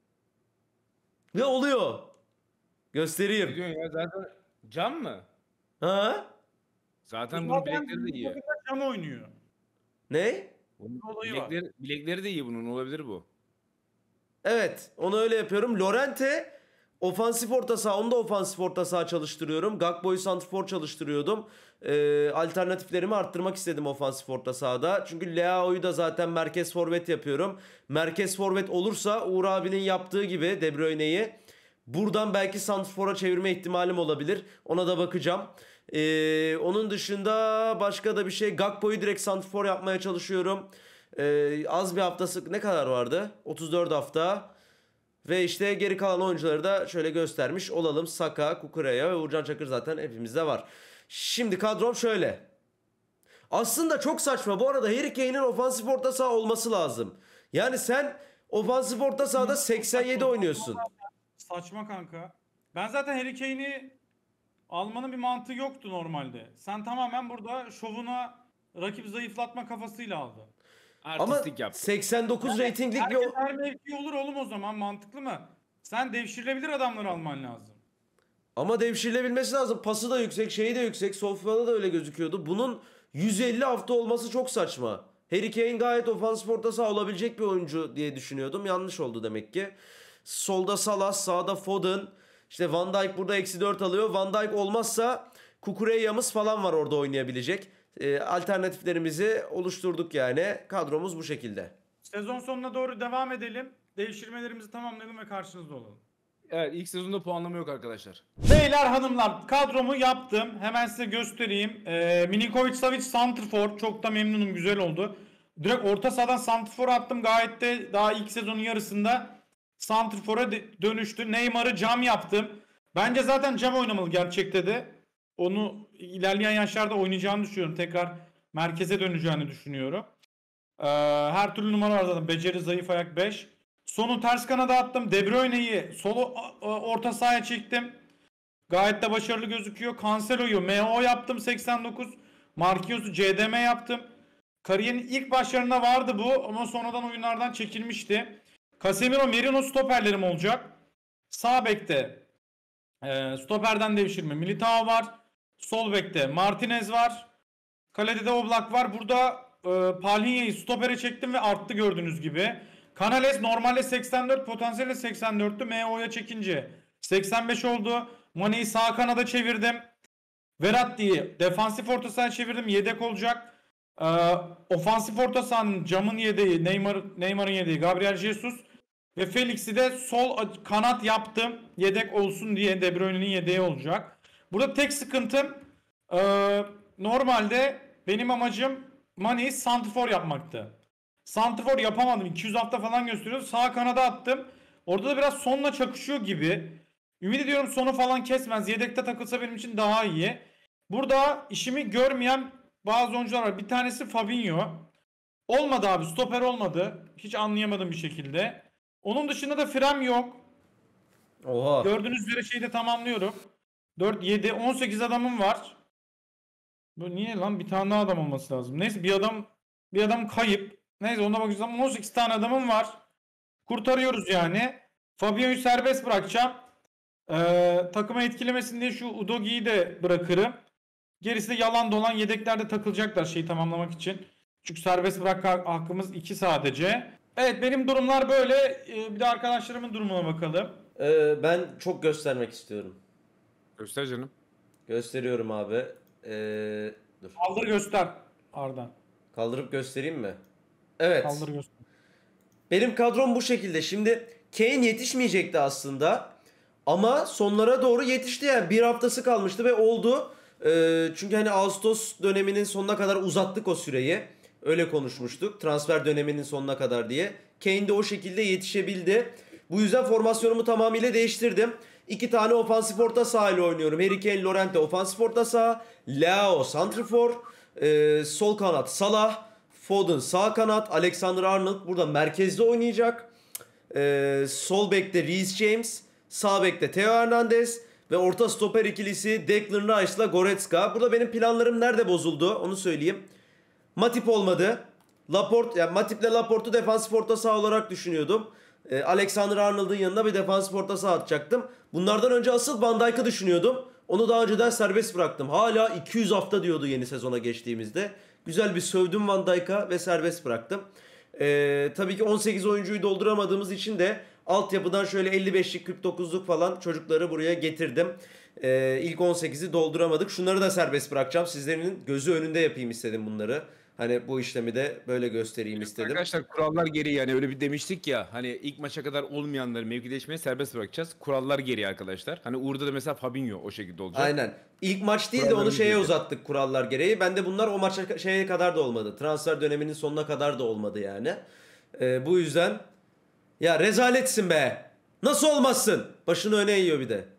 Ne oluyor? Ne Göstereyim. diyorsun ya zaten cam mı? Ha? Zaten bunun bilekleri de iyi. Cam oynuyor. Ne? Bunun olayı var. bilekleri, bilekleri de iyi bunun olabilir bu. Evet, onu öyle yapıyorum. Lorente ofansif orta saha, onu da ofansif orta saha çalıştırıyorum. Gakpo'yu santrfor çalıştırıyordum. Ee, alternatiflerimi arttırmak istedim ofansif orta sahada. Çünkü Leao'yu da zaten merkez forvet yapıyorum. Merkez forvet olursa Uğur abinin yaptığı gibi De Bruyne'yi Buradan belki santrfora çevirme ihtimalim olabilir. Ona da bakacağım. Ee, onun dışında başka da bir şey. Gakpo'yu direkt santrfor yapmaya çalışıyorum. Ee, az bir haftası ne kadar vardı? otuz dört hafta. Ve işte geri kalan oyuncuları da şöyle göstermiş olalım. Saka, Kukureya ve Uğurcan Çakır zaten hepimizde var. Şimdi kadrom şöyle. Aslında çok saçma. Bu arada Harry Kane'in ofansif orta saha olması lazım. Yani sen ofansif orta sahada seksen yedi oynuyorsun. Saçma kanka. Ben zaten Harry Kane'i almanın bir mantığı yoktu normalde. Sen tamamen burada şovuna rakip zayıflatma kafasıyla aldın. Ama Artistik yap. seksen dokuz reytinglik bir... Herkes her mevki olur oğlum o zaman, mantıklı mı? Sen devşirilebilir adamları alman lazım. Ama devşirilebilmesi lazım. Pası da yüksek, şeyi de yüksek. Sofya'da da öyle gözüküyordu. Bunun yüz elli hafta olması çok saçma. Harry Kane gayet ofansif orta saha olabilecek bir oyuncu diye düşünüyordum. Yanlış oldu demek ki. Solda Salah, sağda Foden. İşte Van Dijk burada eksi dört alıyor. Van Dijk olmazsa Kukureya'mız falan var orada oynayabilecek. Ee, alternatiflerimizi oluşturduk yani. Kadromuz bu şekilde. Sezon sonuna doğru devam edelim. Devşirmelerimizi tamamlayalım ve karşınızda olalım. Evet, ilk sezonda puanlama yok arkadaşlar. Beyler hanımlar, kadromu yaptım. Hemen size göstereyim. Ee, Milinkovic Savic santrfor. Çok da memnunum, güzel oldu. Direkt orta sahadan santrfor attım. Gayet de daha ilk sezonun yarısında santrfora dönüştü. Neymar'ı cam yaptım. Bence zaten cam oynamalı gerçekte de. Onu ilerleyen yaşlarda oynayacağını düşünüyorum. Tekrar merkeze döneceğini düşünüyorum. Ee, her türlü numara var zaten. Beceri, zayıf ayak beş. Sonu ters kanada attım. De Bruyne'yi solo orta sahaya çektim. Gayet de başarılı gözüküyor. Cancelo'yu M O yaptım seksen dokuz. Marquios'u C D M yaptım. Kariyerin ilk başlarında vardı bu ama sonradan oyunlardan çekilmişti. Casemiro, Merino stoperlerim olacak. Sağ bekte e, stoperden devşirme Militao var. Sol bekte Martinez var. Kalede de Oblak var. Burada e, Palhinha'yı stopere çektim ve arttı gördüğünüz gibi. Canales normalde seksen dört, potansiyelde seksen dörttü. M O'ya çekince seksen beş oldu. Mane'yi sağ kanada çevirdim. Verratti'yi defansif orta sahaya çevirdim. Yedek olacak. Ee, ofansif orta sahanın camın yedeği, Neymar, Neymar'ın yedeği Gabriel Jesus. Ve Felix'i de sol kanat yaptım. Yedek olsun diye De Bruyne'nin yedeği olacak. Burada tek sıkıntım e, normalde benim amacım Mane'yi santrfor yapmaktı. Santrfor yapamadım. iki yüz hafta falan gösteriyordu. Sağ kanada attım. Orada da biraz sonla çakışıyor gibi. Ümit ediyorum sonu falan kesmez. Yedekte takılsa benim için daha iyi. Burada işimi görmeyen bazı oyuncular var. Bir tanesi Fabinho. Olmadı abi. Stoper olmadı. Hiç anlayamadım bir şekilde. Onun dışında da Frem yok. Oha. Gördüğünüz üzere şeyi de tamamlıyorum. dört, yedi, on sekiz adamım var. Bu niye lan? Bir tane daha adam olması lazım. Neyse bir adam bir adam kayıp. Neyse ona bakacağım. on sekiz tane adamım var. Kurtarıyoruz yani. Fabinho'yu serbest bırakacağım. Ee, takıma etkilemesin diye şu Udogi'yi de bırakırım. Gerisi de yalan dolan yedeklerde takılacaklar şeyi tamamlamak için. Çünkü serbest bırak hakkımız iki sadece. Evet benim durumlar böyle. Ee, bir de arkadaşlarımın durumuna bakalım. Ee, ben çok göstermek istiyorum. Göster canım. Gösteriyorum abi. Ee, dur. Kaldır göster Arda. Kaldırıp göstereyim mi? Evet. Kaldır göster. Benim kadrom bu şekilde. Şimdi Kane yetişmeyecekti aslında. Ama sonlara doğru yetişti yani. Bir haftası kalmıştı ve oldu. Ee, çünkü hani Ağustos döneminin sonuna kadar uzattık o süreyi. Öyle konuşmuştuk. Transfer döneminin sonuna kadar diye. Kane de o şekilde yetişebildi. Bu yüzden formasyonumu tamamıyla değiştirdim. İki tane ofansif orta saha ile oynuyorum. Harry Kane, Llorente ofansif orta saha. Leao santrfor. Ee, sol kanat Salah. Foden sağ kanat. Alexander-Arnold burada merkezde oynayacak. Ee, sol bekte Reece James. Sağ bekte Theo Hernandez. Ve orta stoper ikilisi Declan Rice ile Goretzka. Burada benim planlarım nerede bozuldu onu söyleyeyim. Matip olmadı. Laporte, yani Matip'le Laporte'u defansif orta saha olarak düşünüyordum. Ee, Alexander-Arnold'un yanına bir defansif orta saha atacaktım. Bunlardan önce asıl Van Dijk'ı düşünüyordum. Onu daha önceden serbest bıraktım. Hala iki yüz hafta diyordu yeni sezona geçtiğimizde. Güzel bir sövdüm Van Dijk'a ve serbest bıraktım. Ee, tabii ki on sekiz oyuncuyu dolduramadığımız için de altyapıdan şöyle elli beşlik kırk dokuzluk falan çocukları buraya getirdim. Ee, ilk on sekizi dolduramadık. Şunları da serbest bırakacağım. Sizlerin gözü önünde yapayım istedim bunları. Hani bu işlemi de böyle göstereyim istedim. Arkadaşlar kurallar geri, yani öyle bir demiştik ya, hani ilk maça kadar olmayanları mevkileşmeye serbest bırakacağız. Kurallar geri arkadaşlar. Hani Uğur'da da mesela Fabinho o şekilde olacak. Aynen. İlk maç değil de onu Kurallarımız şeye geri. uzattık kurallar gereği. Ben de bunlar o maça şeye kadar da olmadı. Transfer döneminin sonuna kadar da olmadı yani. Ee, bu yüzden ya rezaletsin be. Nasıl olmazsın? Başını öne eğiyor bir de.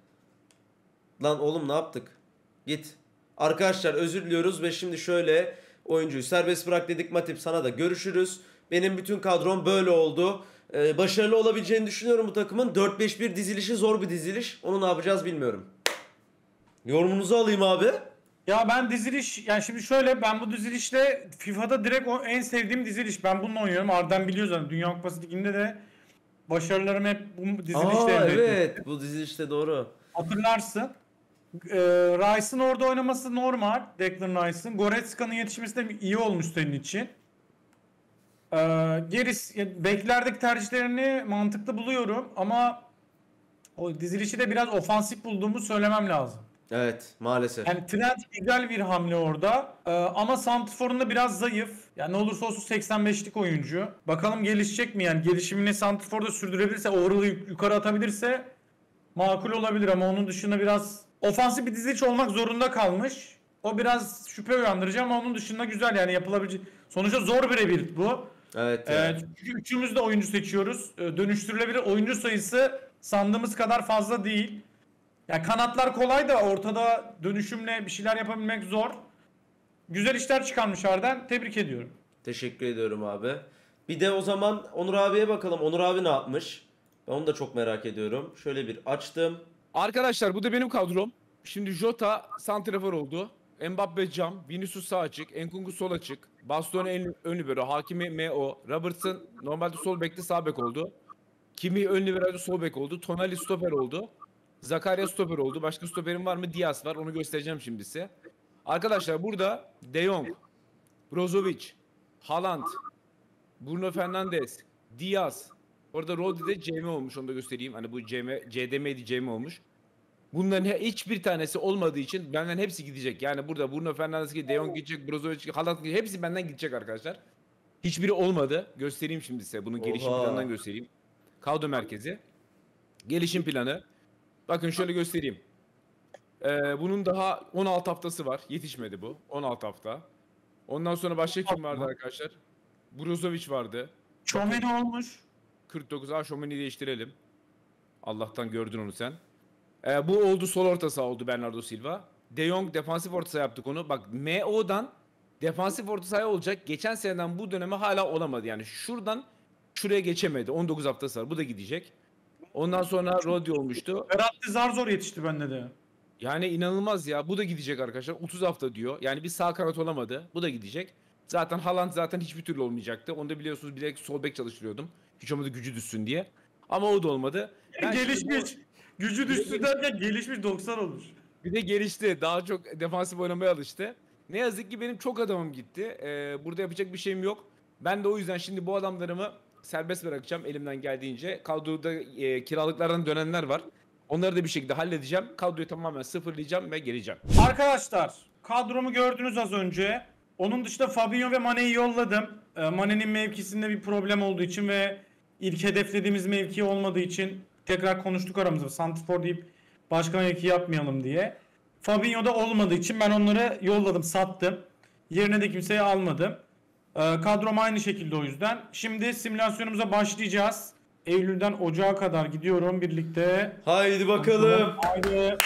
Lan oğlum ne yaptık? Git. Arkadaşlar özür diliyoruz ve şimdi şöyle oyuncuyu serbest bırak dedik. Matip sana da görüşürüz. Benim bütün kadrom böyle oldu. Ee, başarılı olabileceğini düşünüyorum bu takımın. dört beş bir dizilişi zor bir diziliş. Onu ne yapacağız bilmiyorum. Yorumunuzu alayım abi. Ya ben diziliş, yani şimdi şöyle, ben bu dizilişle FIFA'da direkt o en sevdiğim diziliş. Ben bununla oynuyorum. Arden biliyor zaten. Dünya Kupası Ligi'nde de başarılarım hep bu dizilişle Aa elde ettim. evet, bu dizilişte doğru. Hatırlarsın. Ee, Rice'ın orada oynaması normal. Declan Rice'ın. Goretzka'nın yetişmesi de iyi olmuş senin için. Ee, gerisi, beklerdeki tercihlerini mantıklı buluyorum ama o dizilişi de biraz ofansif bulduğumu söylemem lazım. Evet, maalesef. Yani Trent güzel bir hamle orada. Ee, ama santrforun da biraz zayıf. Yani ne olursa olsun seksen beşlik oyuncu. Bakalım gelişecek mi yani? Gelişimini santrforda sürdürebilirse, overall'ı yuk- yukarı atabilirse makul olabilir ama onun dışında biraz ofansif bir diziliş olmak zorunda kalmış. O biraz şüphe uyandırıcı ama onun dışında güzel yani yapılabilecek. Sonuçta zor bir rebuild bu. Evet. Ya. Ee, çünkü üçümüz de oyuncu seçiyoruz. Ee, dönüştürülebilir oyuncu sayısı sandığımız kadar fazla değil. Yani kanatlar kolay da ortada dönüşümle bir şeyler yapabilmek zor. Güzel işler çıkarmış Arden. Tebrik ediyorum. Teşekkür ediyorum abi. Bir de o zaman Onur abiye bakalım. Onur abi ne yapmış? Ben onu da çok merak ediyorum. Şöyle bir açtım. Arkadaşlar bu da benim kadrom. Şimdi Jota santrafor oldu. Mbappe cam, Vinicius sağ açık, Enkunku sol açık, Bastoni en, ön libero, Hakimi M O, Robertson normalde sol bekte sağ bek oldu. Kimi ön libero'da sol bek oldu. Tonali stoper oldu. Zakaria stoper oldu. Başka stoperim var mı? Diaz var. Onu göstereceğim şimdi size. Arkadaşlar burada De Jong, Brozovic, Haaland, Bruno Fernandes, Diaz. Orada Rodri'de C M olmuş, onu da göstereyim. Hani bu C M, C D M'ydi C M olmuş. Bunların hiçbir tanesi olmadığı için benden hepsi gidecek. Yani burada Bruno Fernandes gidecek, De Jong gidecek, Brozovic gidecek, Haaland gidecek. Hepsi benden gidecek arkadaşlar. Hiçbiri olmadı. Göstereyim şimdi size. Bunun gelişim Oha. planından göstereyim. Kadro merkezi. Gelişim planı. Bakın şöyle göstereyim. Ee, bunun daha on altı haftası var. Yetişmedi bu. on altı hafta. Ondan sonra başka kim vardı arkadaşlar? Brozovic vardı. Çomeni olmuş. kırk dokuz A Şomeni'yi değiştirelim. Allah'tan gördün onu sen. Ee, bu oldu, sol orta saha oldu Bernardo Silva. De Jong defansif orta saha yaptık onu. Bak M O'dan defansif orta saha olacak. Geçen seneden bu döneme hala olamadı. Yani şuradan şuraya geçemedi. on dokuz haftası var. Bu da gidecek. Ondan sonra Rodri olmuştu. Verratti zar zor yetişti bende de. Yani inanılmaz ya. Bu da gidecek arkadaşlar. otuz hafta diyor. Yani bir sağ kanat olamadı. Bu da gidecek. Zaten Haaland zaten hiçbir türlü olmayacaktı. Onu da biliyorsunuz, bilerek sol bek çalıştırıyordum. Hiç olmadı gücü düşsün diye. Ama o da olmadı. Ben şimdi Gelişmiş. Gücü düştü derken gelişmiş doksan olmuş. bu- bir de gelişti. Daha çok defansif oynamaya alıştı. Ne yazık ki benim çok adamım gitti. Ee, burada yapacak bir şeyim yok. Ben de o yüzden şimdi bu adamlarımı serbest bırakacağım elimden geldiğince. Kadroda e, kiralıklardan dönenler var. Onları da bir şekilde halledeceğim. Kadroyu tamamen sıfırlayacağım ve geleceğim. Arkadaşlar, kadromu gördünüz az önce. Onun dışında Fabinho ve Mane'yi yolladım. Ee, Mane'nin mevkisinde bir problem olduğu için ve ilk hedeflediğimiz mevki olmadığı için tekrar konuştuk aramızda. Santrfor deyip başka mevki yapmayalım diye. Fabinho da olmadığı için ben onları yolladım, sattım. Yerine de kimseyi almadım. Ee, kadrom aynı şekilde o yüzden. Şimdi simülasyonumuza başlayacağız. Eylül'den Ocağa kadar gidiyorum birlikte. Haydi bakalım. Haydi.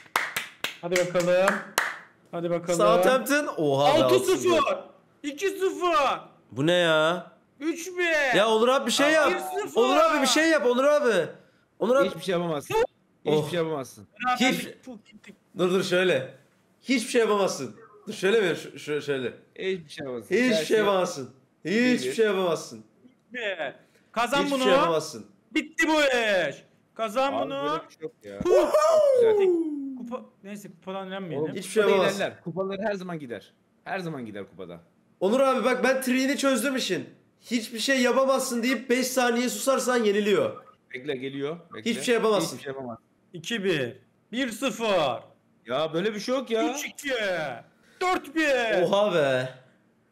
Hadi bakalım. Hadi bakalım. Southampton. Oha be, altı altı sıfır. iki sıfır. Bu ne ya? üç bir. Ya Onur abi bir şey yap. bir sıfır. Onur abi bir şey yap Onur abi. Onur abi. Hiçbir şey yapamazsın. Oh. Hiçbir şey yapamazsın. Hiç- Dur dur şöyle. Hiçbir şey yapamazsın. Dur şöyle ver şu, şu- şöyle. Hiçbir şey yapamazsın. Hiçbir Chelsea- şey yapamazsın. Hiçbir şey yapamazsın. Bir. Kazan Hiçbir bunu. şey yapamazsın. Bitti bu iş. Kazan Abi bunu. böyle bir şey yok ya. Puh. Güzel. Kupa... Neyse kupadan Oğlum, elenmeyelim. Hiçbir şey kupada yapamaz. ilerler. Kupaları her zaman gider. Her zaman gider kupada. Onur abi bak ben triğini çözdüm işin. Hiçbir şey yapamazsın deyip beş saniye susarsan yeniliyor. Bekle geliyor. Bekle. Hiçbir şey yapamazsın. Hiçbir şey yapamazsın. iki bir. bir sıfır. Ya böyle bir şey yok ya. üç iki. dört bir. Oha be.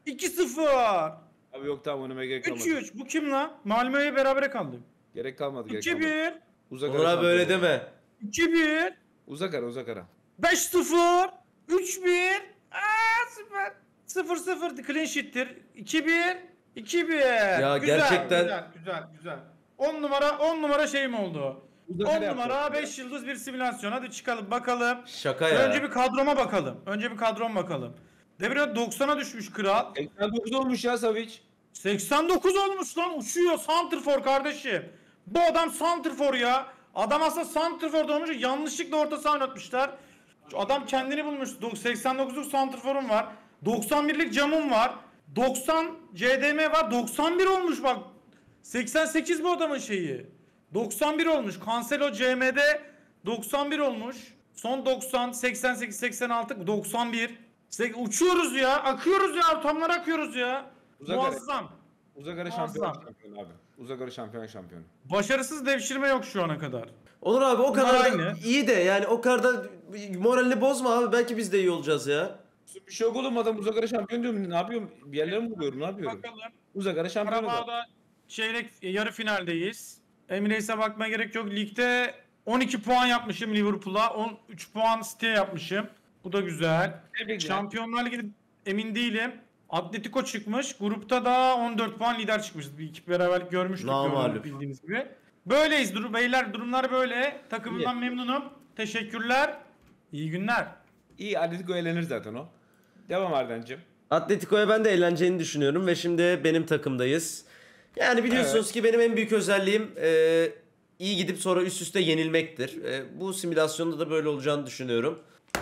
iki sıfır. Abi yok tamam önüme gerek kalmadı. üç üç. Bu kim lan? Malmö'ye berabere kaldık. Gerek kalmadı gerek iki kalmadı. bir. Uzak Onur ara abi öyle şampiyon. deme. iki bir. Uzak ara uzak ara. beş sıfır. üç bir. Aaa süper. sıfır sıfır clean sheet'tir. iki bir. iki bir. Ya güzel, gerçekten- Güzel güzel güzel. on numara on numara şey mi oldu? Uzak on ara numara yapacağız. beş yıldız bir simülasyon. Hadi çıkalım bakalım. Şaka ya. Önce bir kadroma bakalım. Önce bir kadroma bakalım. Devre doksana düşmüş kral. seksen dokuz olmuş ya Savic. seksen dokuz olmuş lan, uçuyor. Santrfor kardeşim. Bu adam Santrfor ya. Adam aslında Santrfor'da olmuş, yanlışlıkla orta saha oynatmışlar. Şu adam kendini bulmuş. Do- seksen dokuzluk Santrfor'um var. doksan birlik camım var. doksan C D M var. doksan bir olmuş bak. seksen sekiz bu adamın şeyi. doksan bir olmuş. Cancelo C M'de doksan bir olmuş. Son doksan, seksen sekiz, seksen altı, doksan bir. Sek- Uçuyoruz ya. Akıyoruz ya. Ortamlara akıyoruz ya. Uzak Muazzam. Uzak ara Muazzam. şampiyon şampiyonu abi. Uzak ara şampiyon şampiyonu. Başarısız devşirme yok şu ana kadar. Onur abi o Bunlar kadar da aynı. iyi de yani o kadar da moralini bozma abi. Belki biz de iyi olacağız ya. Bir şey yok oğlum adam uzak ara şampiyon diyorum. Ne yapıyorum? Bir yerlere mi vuruyorum? Ne yapıyorum? Bakalım. Uzak ara şampiyonu da. Karabağ'da çeyrek yarı finaldeyiz. Emirates'e bakmaya gerek yok. Ligde on iki puan yapmışım Liverpool'a. on üç puan City'ye yapmışım. Bu da güzel. Tebrikler. Şampiyonlar Ligi'de emin değilim. Atletico çıkmış. Grupta da on dört puan lider çıkmış. Bir iki beraberlik görmüştük. Namağlup. gördük bildiğiniz gibi. Böyleyiz dur beyler. Durumlar böyle. Takımımdan memnunum. Teşekkürler. İyi günler. İyi Atletico eğlenir zaten o. Devam Arden'cim. Atletico'ya ben de eğleneceğini düşünüyorum ve şimdi benim takımdayız. Yani biliyorsunuz ki benim en büyük özelliğim e, iyi gidip sonra üst üste yenilmektir. E, bu simülasyonda da böyle olacağını düşünüyorum.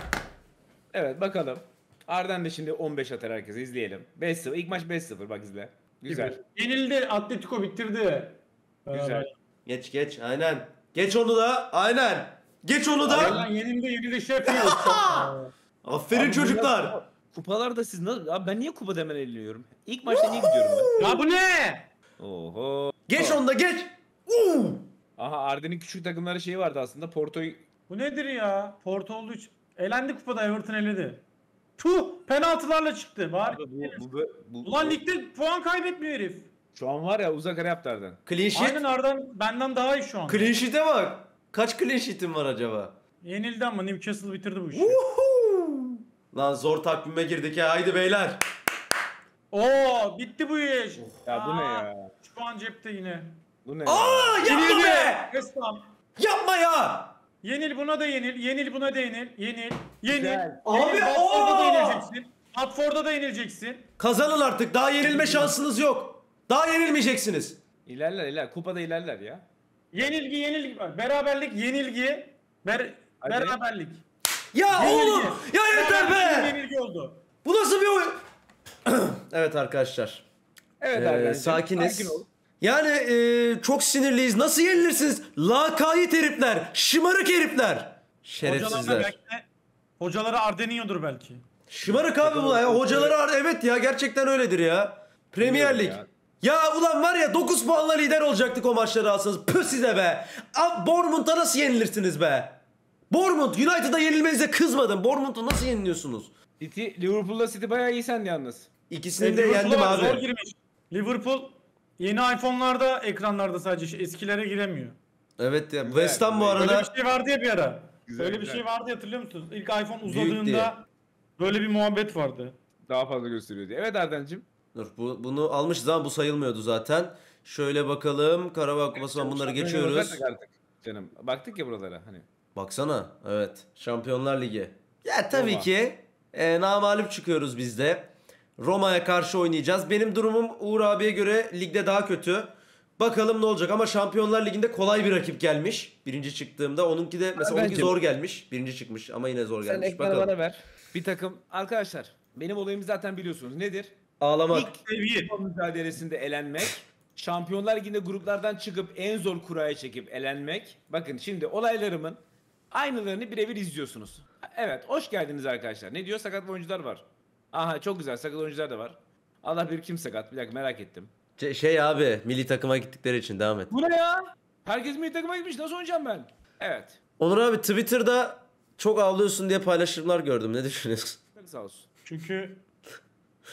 Evet bakalım. Arden de şimdi on beş atar herkese izleyelim. beş sıfır. İlk maç beş sıfır bak izle. Güzel. Yenildi. Atletico bitirdi. Güzel. Geç geç aynen. Geç onu da aynen. Geç onu da. Lan yenildi yenildi Sheffield. Aferin Abi çocuklar. bunlar- Kupalarda siz nasıl? Abi ben niye kupa demen elliyorum? İlk maçta niye gidiyorum ben? Ya bu ne? Oho. Geç onu da geç. Uuu. Aha Arden'in küçük takımları şeyi vardı aslında. Porto'yu Bu nedir ya? Porto olduğu için. Elendi kupada, Everton eledi. Tuh, penaltılarla çıktı. Bari. Abi bu, bu, bu, bu, Ulan ligde puan kaybetmiyor herif. şu an var ya uzak ara yaptı Arden. Clean sheet. Aynen Ardan benden daha iyi şu an. Clean sheet'e bak. Kaç clean sheet'in var acaba? Yenildi ama Newcastle bitirdi bu işi. Uhu. Lan zor takvime girdik ya. Haydi beyler. Oo, bitti bu iş. Ya bu ne Aa, ya? üç puan cepte yine. Bu ne? Aa ya? yapma be. West Ham. Yapma ya. Yenil buna da yenil. Yenil buna da yenil. Yenil. Yenil. Güzel. Yenil. Abi, Watford'da da oo! yenileceksin. Watford'da da yenileceksin. Kazanın artık. Daha yenilme şansınız yok. Daha yenilmeyeceksiniz. İlerler iler. Kupada ilerler ya. Yenilgi yenilgi. Bak, beraberlik yenilgi. Ber Hadi. beraberlik. Ya Yenilgi. oğlum. Ya yeter Beraberlik be. yenilgi oldu. Bu nasıl bir oyun? Evet arkadaşlar. Evet Ee, Arden'cim. sakiniz. Sakin ol. Yani e, çok sinirliyiz. Nasıl yenilirsiniz? Lakayt herifler. Şımarık herifler. Hocalarına Şerefsizler. belki de, hocaları Ardeniyordur belki. Şımarık abi bu ya. Hocaları ar- evet ya gerçekten öyledir ya. Premier Lig. Bilmiyorum Ya. ulan var ya dokuz puanla lider olacaktık o maçları alsanız. Püh size be. Abi Bournemouth'a nasıl yenilirsiniz be? Bournemouth United'a yenilmenize kızmadım. Bournemouth'a nasıl yeniliyorsunuz? City, Liverpool'da City bayağı iyi sen yalnız. İkisini de Liverpool'a yendim bak, Zor abi. girmiş. Liverpool yeni iPhone'larda ekranlarda sadece şey, eskilere giremiyor. Evet ya. Güzel, West Ham bu güzel. Öyle arada bir şey vardı ya bir ara. Güzel, Öyle bir güzel. şey vardı ya, hatırlıyor musunuz? İlk iPhone Büyük diye. uzadığında böyle bir muhabbet vardı. Daha fazla gösteriyor diye. Evet Arden'cim. Dur bu, bunu almışız ama bu sayılmıyordu zaten. Şöyle bakalım. Karabağ Kupası'ndan bunları Şampiyonlar geçiyoruz. bakacak artık Canım. Baktık ya buralara hani. Baksana. Evet. Şampiyonlar Ligi. Ya tabii Roma. ki e, namağlup çıkıyoruz biz de. Roma'ya karşı oynayacağız. Benim durumum Uğur abiye göre ligde daha kötü. Bakalım ne olacak ama Şampiyonlar Ligi'nde kolay bir rakip gelmiş. Birinci çıktığımda onunki de mesela onunki Bence- zor gelmiş. Birinci çıkmış ama yine zor Sen gelmiş. ekranı Bakalım. bana ver. Bir takım. Arkadaşlar benim olayımı zaten biliyorsunuz. Nedir? Ağlamak. İlk Seviye. Kupa mücadelesinde elenmek. Şampiyonlar Ligi'nde gruplardan çıkıp en zor kuraya çekip elenmek. Bakın şimdi olaylarımın aynılarını birebir izliyorsunuz. Evet hoş geldiniz arkadaşlar. Ne diyor? Sakat oyuncular var. Aha çok güzel sakat oyuncular da var. Allah bilir kim sakat. Bir dakika merak ettim. Ce- Şey abi milli takıma gittikleri için devam et. Bu ne ya? Herkes milli takıma gitmiş. Nasıl oynayacağım ben? Evet. Onur abi Twitter'da çok ağlıyorsun diye paylaşımlar gördüm. Ne düşünüyorsun? Çok sağ olsun. Çünkü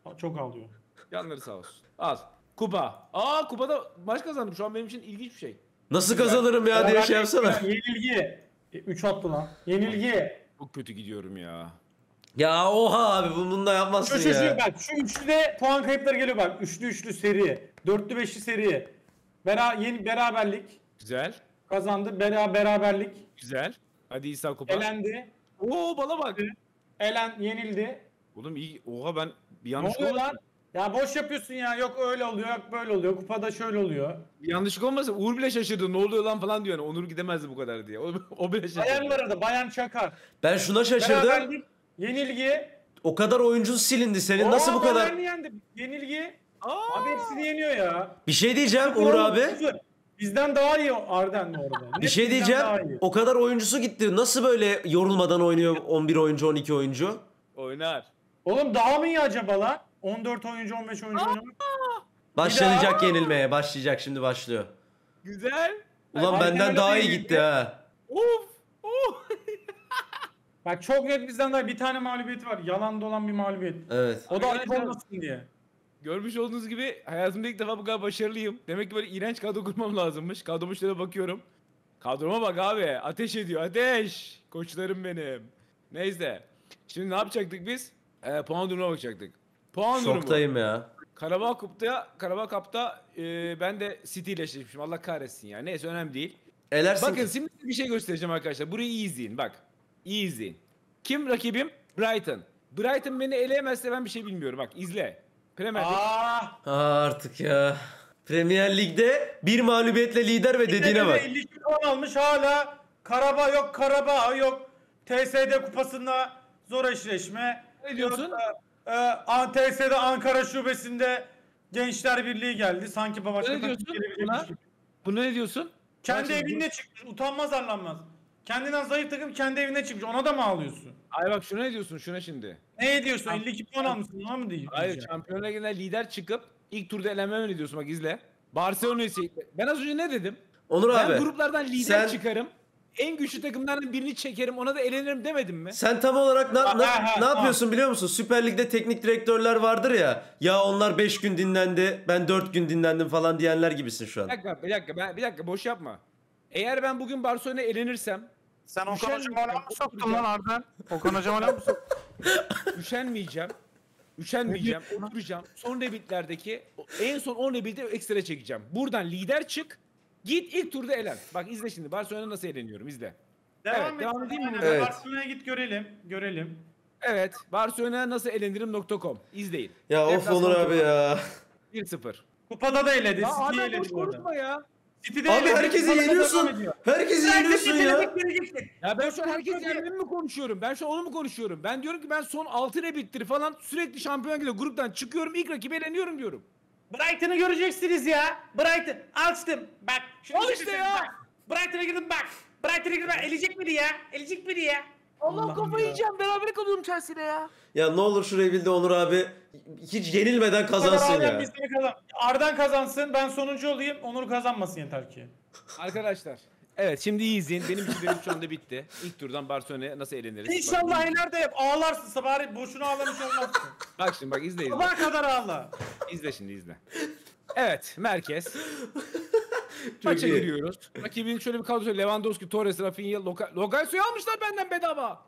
Çok ağlıyor. Yanları sağ olsun. Al. Kupa. Aa kupada maç kazandım. Şu an benim için ilginç bir şey. Nasıl kazanırım ya diye şey yapsana. Yenilgi. üç attı lan. Yenilgi. Çok kötü gidiyorum ya. Ya oha abi bunu da yapmazsın Şu şu şu ya. bak şu üçlüde puan kayıpları geliyor bak. Üçlü üçlü seri. Dörtlü beşli seri. Bera yeni beraberlik. Güzel. Kazandı. Bera beraberlik. Güzel. Hadi İsa kupa. Elendi. Oo bana bak. Elen yenildi. Oğlum iyi. Oha ben bir Ne yanlışlık oluyor olmasın. lan? Ya boş yapıyorsun ya. Yok öyle oluyor, yok böyle oluyor. Kupada şöyle oluyor. Bir yanlışlık olmasın. Uğur bile şaşırdı. Ne oluyor lan falan diyor. Yani Onur gidemezdi bu kadar diye. O, o bile şaşırdı. Bayanlara da Bayan Çakar. Ben şuna şaşırdım. Beraberlik, yenilgi. O kadar oyuncu silindi. Senin nasıl Oo, bu kadar? Bayern yendi. Yenilgi. Aa! Abi hepsini yeniyor ya. Bir şey diyeceğim Sıfır Uğur oğlum, abi. sıfır. Bizden daha iyi Arden orada. Bir şey Net bizden daha diyeceğim. iyi. O kadar oyuncusu gitti. Nasıl böyle yorulmadan oynuyor on bir oyuncu, on iki oyuncu? Oynar. Oğlum daha mı iyi acaba lan? on dört oyuncu, on beş oyuncu oynamak. Başlayacak yenilmeye. Başlayacak şimdi başlıyor. Güzel. Ulan Ay, benden Arsenal'e daha de iyi yenildi. gitti ha. Of. Of. Bak çok net bizden daha bir tane mağlubiyeti var. Yalan dolan bir mağlubiyet. Evet. O da ayıp Arkadaşlar- olmasın diye. Görmüş olduğunuz gibi hayatımda ilk defa bu kadar başarılıyım. Demek ki böyle iğrenç kadro kurmam lazımmış. Kadroma şöyle bakıyorum. Kadroma bak abi. Ateş ediyor. Ateş. Koçlarım benim. Neyse. Şimdi ne yapacaktık biz? Ee, puan durumuna bakacaktık. Puan durumu. Şoktayım ya. Karabağ Cup'ta, Karabağ Cup'ta e, ben de City ile eşleşmişim. Allah kahretsin ya. Neyse önemli değil. Elersin Bakın ki. şimdi bir şey göstereceğim arkadaşlar. Burayı iyi izleyin bak. İyi izleyin. Kim rakibim? Brighton. Brighton beni eleyemezse ben bir şey bilmiyorum. Bak izle. Premier Lig. Aa, Aa, artık ya. Premier Lig'de bir mağlubiyetle lider ve dediğine bak. Ne diyorsun? Yok, e, e, T S D Ankara şubesinde Gençler Birliği geldi. Sanki başka Ne takım diyorsun gelebilecekmiş buna? gibi. Buna ne diyorsun? Kendi Bak şimdi evinde çıkmış. Utanmaz arlanmaz. Kendinden zayıf takım kendi evine çıkmış. Ona da mı ağlıyorsun? Ay bak şuna ne diyorsun? Şuna şimdi. Ne diyorsun? elli iki puan almışsın. Ona mı diyeyim? Hayır, Şampiyonlar Ligi'nde lider çıkıp ilk turda elenmeme mi diyorsun? Bak izle. Barcelona'yı Ben az önce ne dedim? Onur Ben abi. gruplardan lider sen- çıkarım. En güçlü takımlardan birini çekerim. Ona da elenirim demedim mi? Sen tam olarak ne, Ha, ne, ha, ne ha. yapıyorsun biliyor musun? Süper Lig'de teknik direktörler vardır ya. Ya onlar beş gün dinlendi, ben dört gün dinlendim falan diyenler gibisin şu an. Bir dakika, bir dakika, ben, bir dakika boş yapma. Eğer ben bugün Barcelona'ya elenirsem, Sen Okan Okan Hocam'a Hocam'a laf mı mı soktun soktun lan lan Arden? Okan Hocam'a laf mı soktun? üşenmeyeceğim. Üşenmeyeceğim, oturacağım. Son rebitlerdeki en son on rebitte ekstra çekeceğim. Buradan lider çık. Git ilk turda elen. Bak izle şimdi Barcelona'ya nasıl eleniyorum izle. Devam Evet, et. devam edeyim mi? Evet. Barcelona'ya git görelim. Görelim. Evet, Barcelona'ya nasıl elenirim nokta com. İzleyin. Ya of Deplasman Onur abi turnuva. ya. bir sıfır. Kupada da eledi. Ya City'yi Arda eledi boş bu arada. konuşma ya. City'de Abi eledi, herkesi kupada devam yeniyorsun. ediyor. Herkesi yeniyorsun ya. Ya ben şu an herkes yerlerini mi konuşuyorum? Ben şu an onu mu konuşuyorum? Ben diyorum ki ben son altı rebittir falan sürekli şampiyon gidiyor. Gruptan çıkıyorum ilk rakibi eleniyorum diyorum. Brighton'ı göreceksiniz ya. Brighton açtım. Bak. Şimdi Al işte ya. Bak. Brighton'a girdim bak. Brighton'a girdim bak. Elecek biri ya. Elecek biri ya. Allah Allah'ım kafayı ya. yiyeceğim. Beraber kalıyorum Chelsea'yle ya. Ya ne olur şurayı bildi Onur abi. Hiç yenilmeden kazansın Arden ya. bizde kazan. Arden kazansın. Ben sonuncu olayım. Onur kazanmasın yeter ki. Arkadaşlar. Evet şimdi iyi izleyin. Benim için benim şu anda bitti. İlk turdan Barcelona'ya nasıl eleniriz? İnşallah Bak, eler de yap. Ağlarsın. Bari boşuna ağlamış olmazsın. bak şimdi bak izle izle. Sabaha kadar ağla. İzle şimdi izle. Evet merkez. Çok Maça iyi. giriyoruz. Rakibin şöyle bir kadrosu Lewandowski, Torres, Rafinha, Loka Locasio'yu almışlar benden bedava.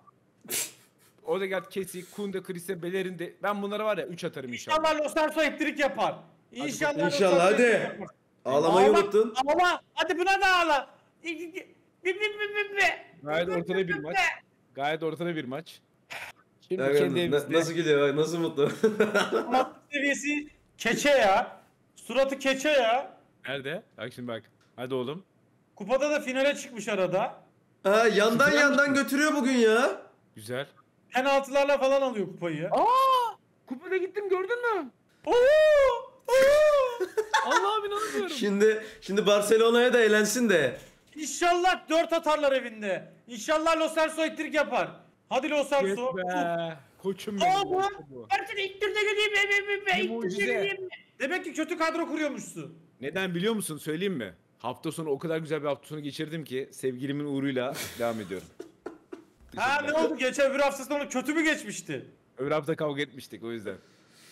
Orada geldi Kessi, Kunde, Chris'e, Bellerin de. Ben bunlara var ya üç atarım inşallah. İnşallah Lo Celso hat-trick yapar. İnşallah. Lo İnşallah, Celso hadi. hat-trick yapar. Ağlamayı Ağla, unuttun. Ağla. Hadi buna da ağla. Bi- bi- bi- bi- bi- bi- bi. Gayet ortada bir maç. Gayet ortada bir maç. Şimdi Ya, kendi na- evimizde. nasıl gidiyor bak nasıl mutlu. Matlık seviyesi keçe ya. Suratı keçe ya. Nerede? Bak şimdi bak. Hadi oğlum. Kupada da finale çıkmış arada. Ha yandan Güzel yandan götürüyor bugün ya. Güzel. Penaltılarla falan alıyor kupayı. Aa! Kupada gittim gördün mü? Oo! Oo! Allah'ım inanamıyorum. Şimdi şimdi Barcelona'ya da elensin de. İnşallah dört atarlar evinde. İnşallah Lo Celso hat-trick yapar. Hadi Lo Yes Celso. be. Koçum Aa benim. bu. işte bu. Ben seni ilk turda gideyim. be, be, be, be, Bir ilk turda mucize. gideyim. Demek ki kötü kadro kuruyormuşsun. Neden biliyor musun? Söyleyeyim mi? Hafta sonu o kadar güzel bir hafta sonu geçirdim ki sevgilimin uğruyla devam ediyorum. Ha ne oldu? Geçen öbür hafta sonu kötü mü geçmişti? Öbür hafta kavga etmiştik o yüzden.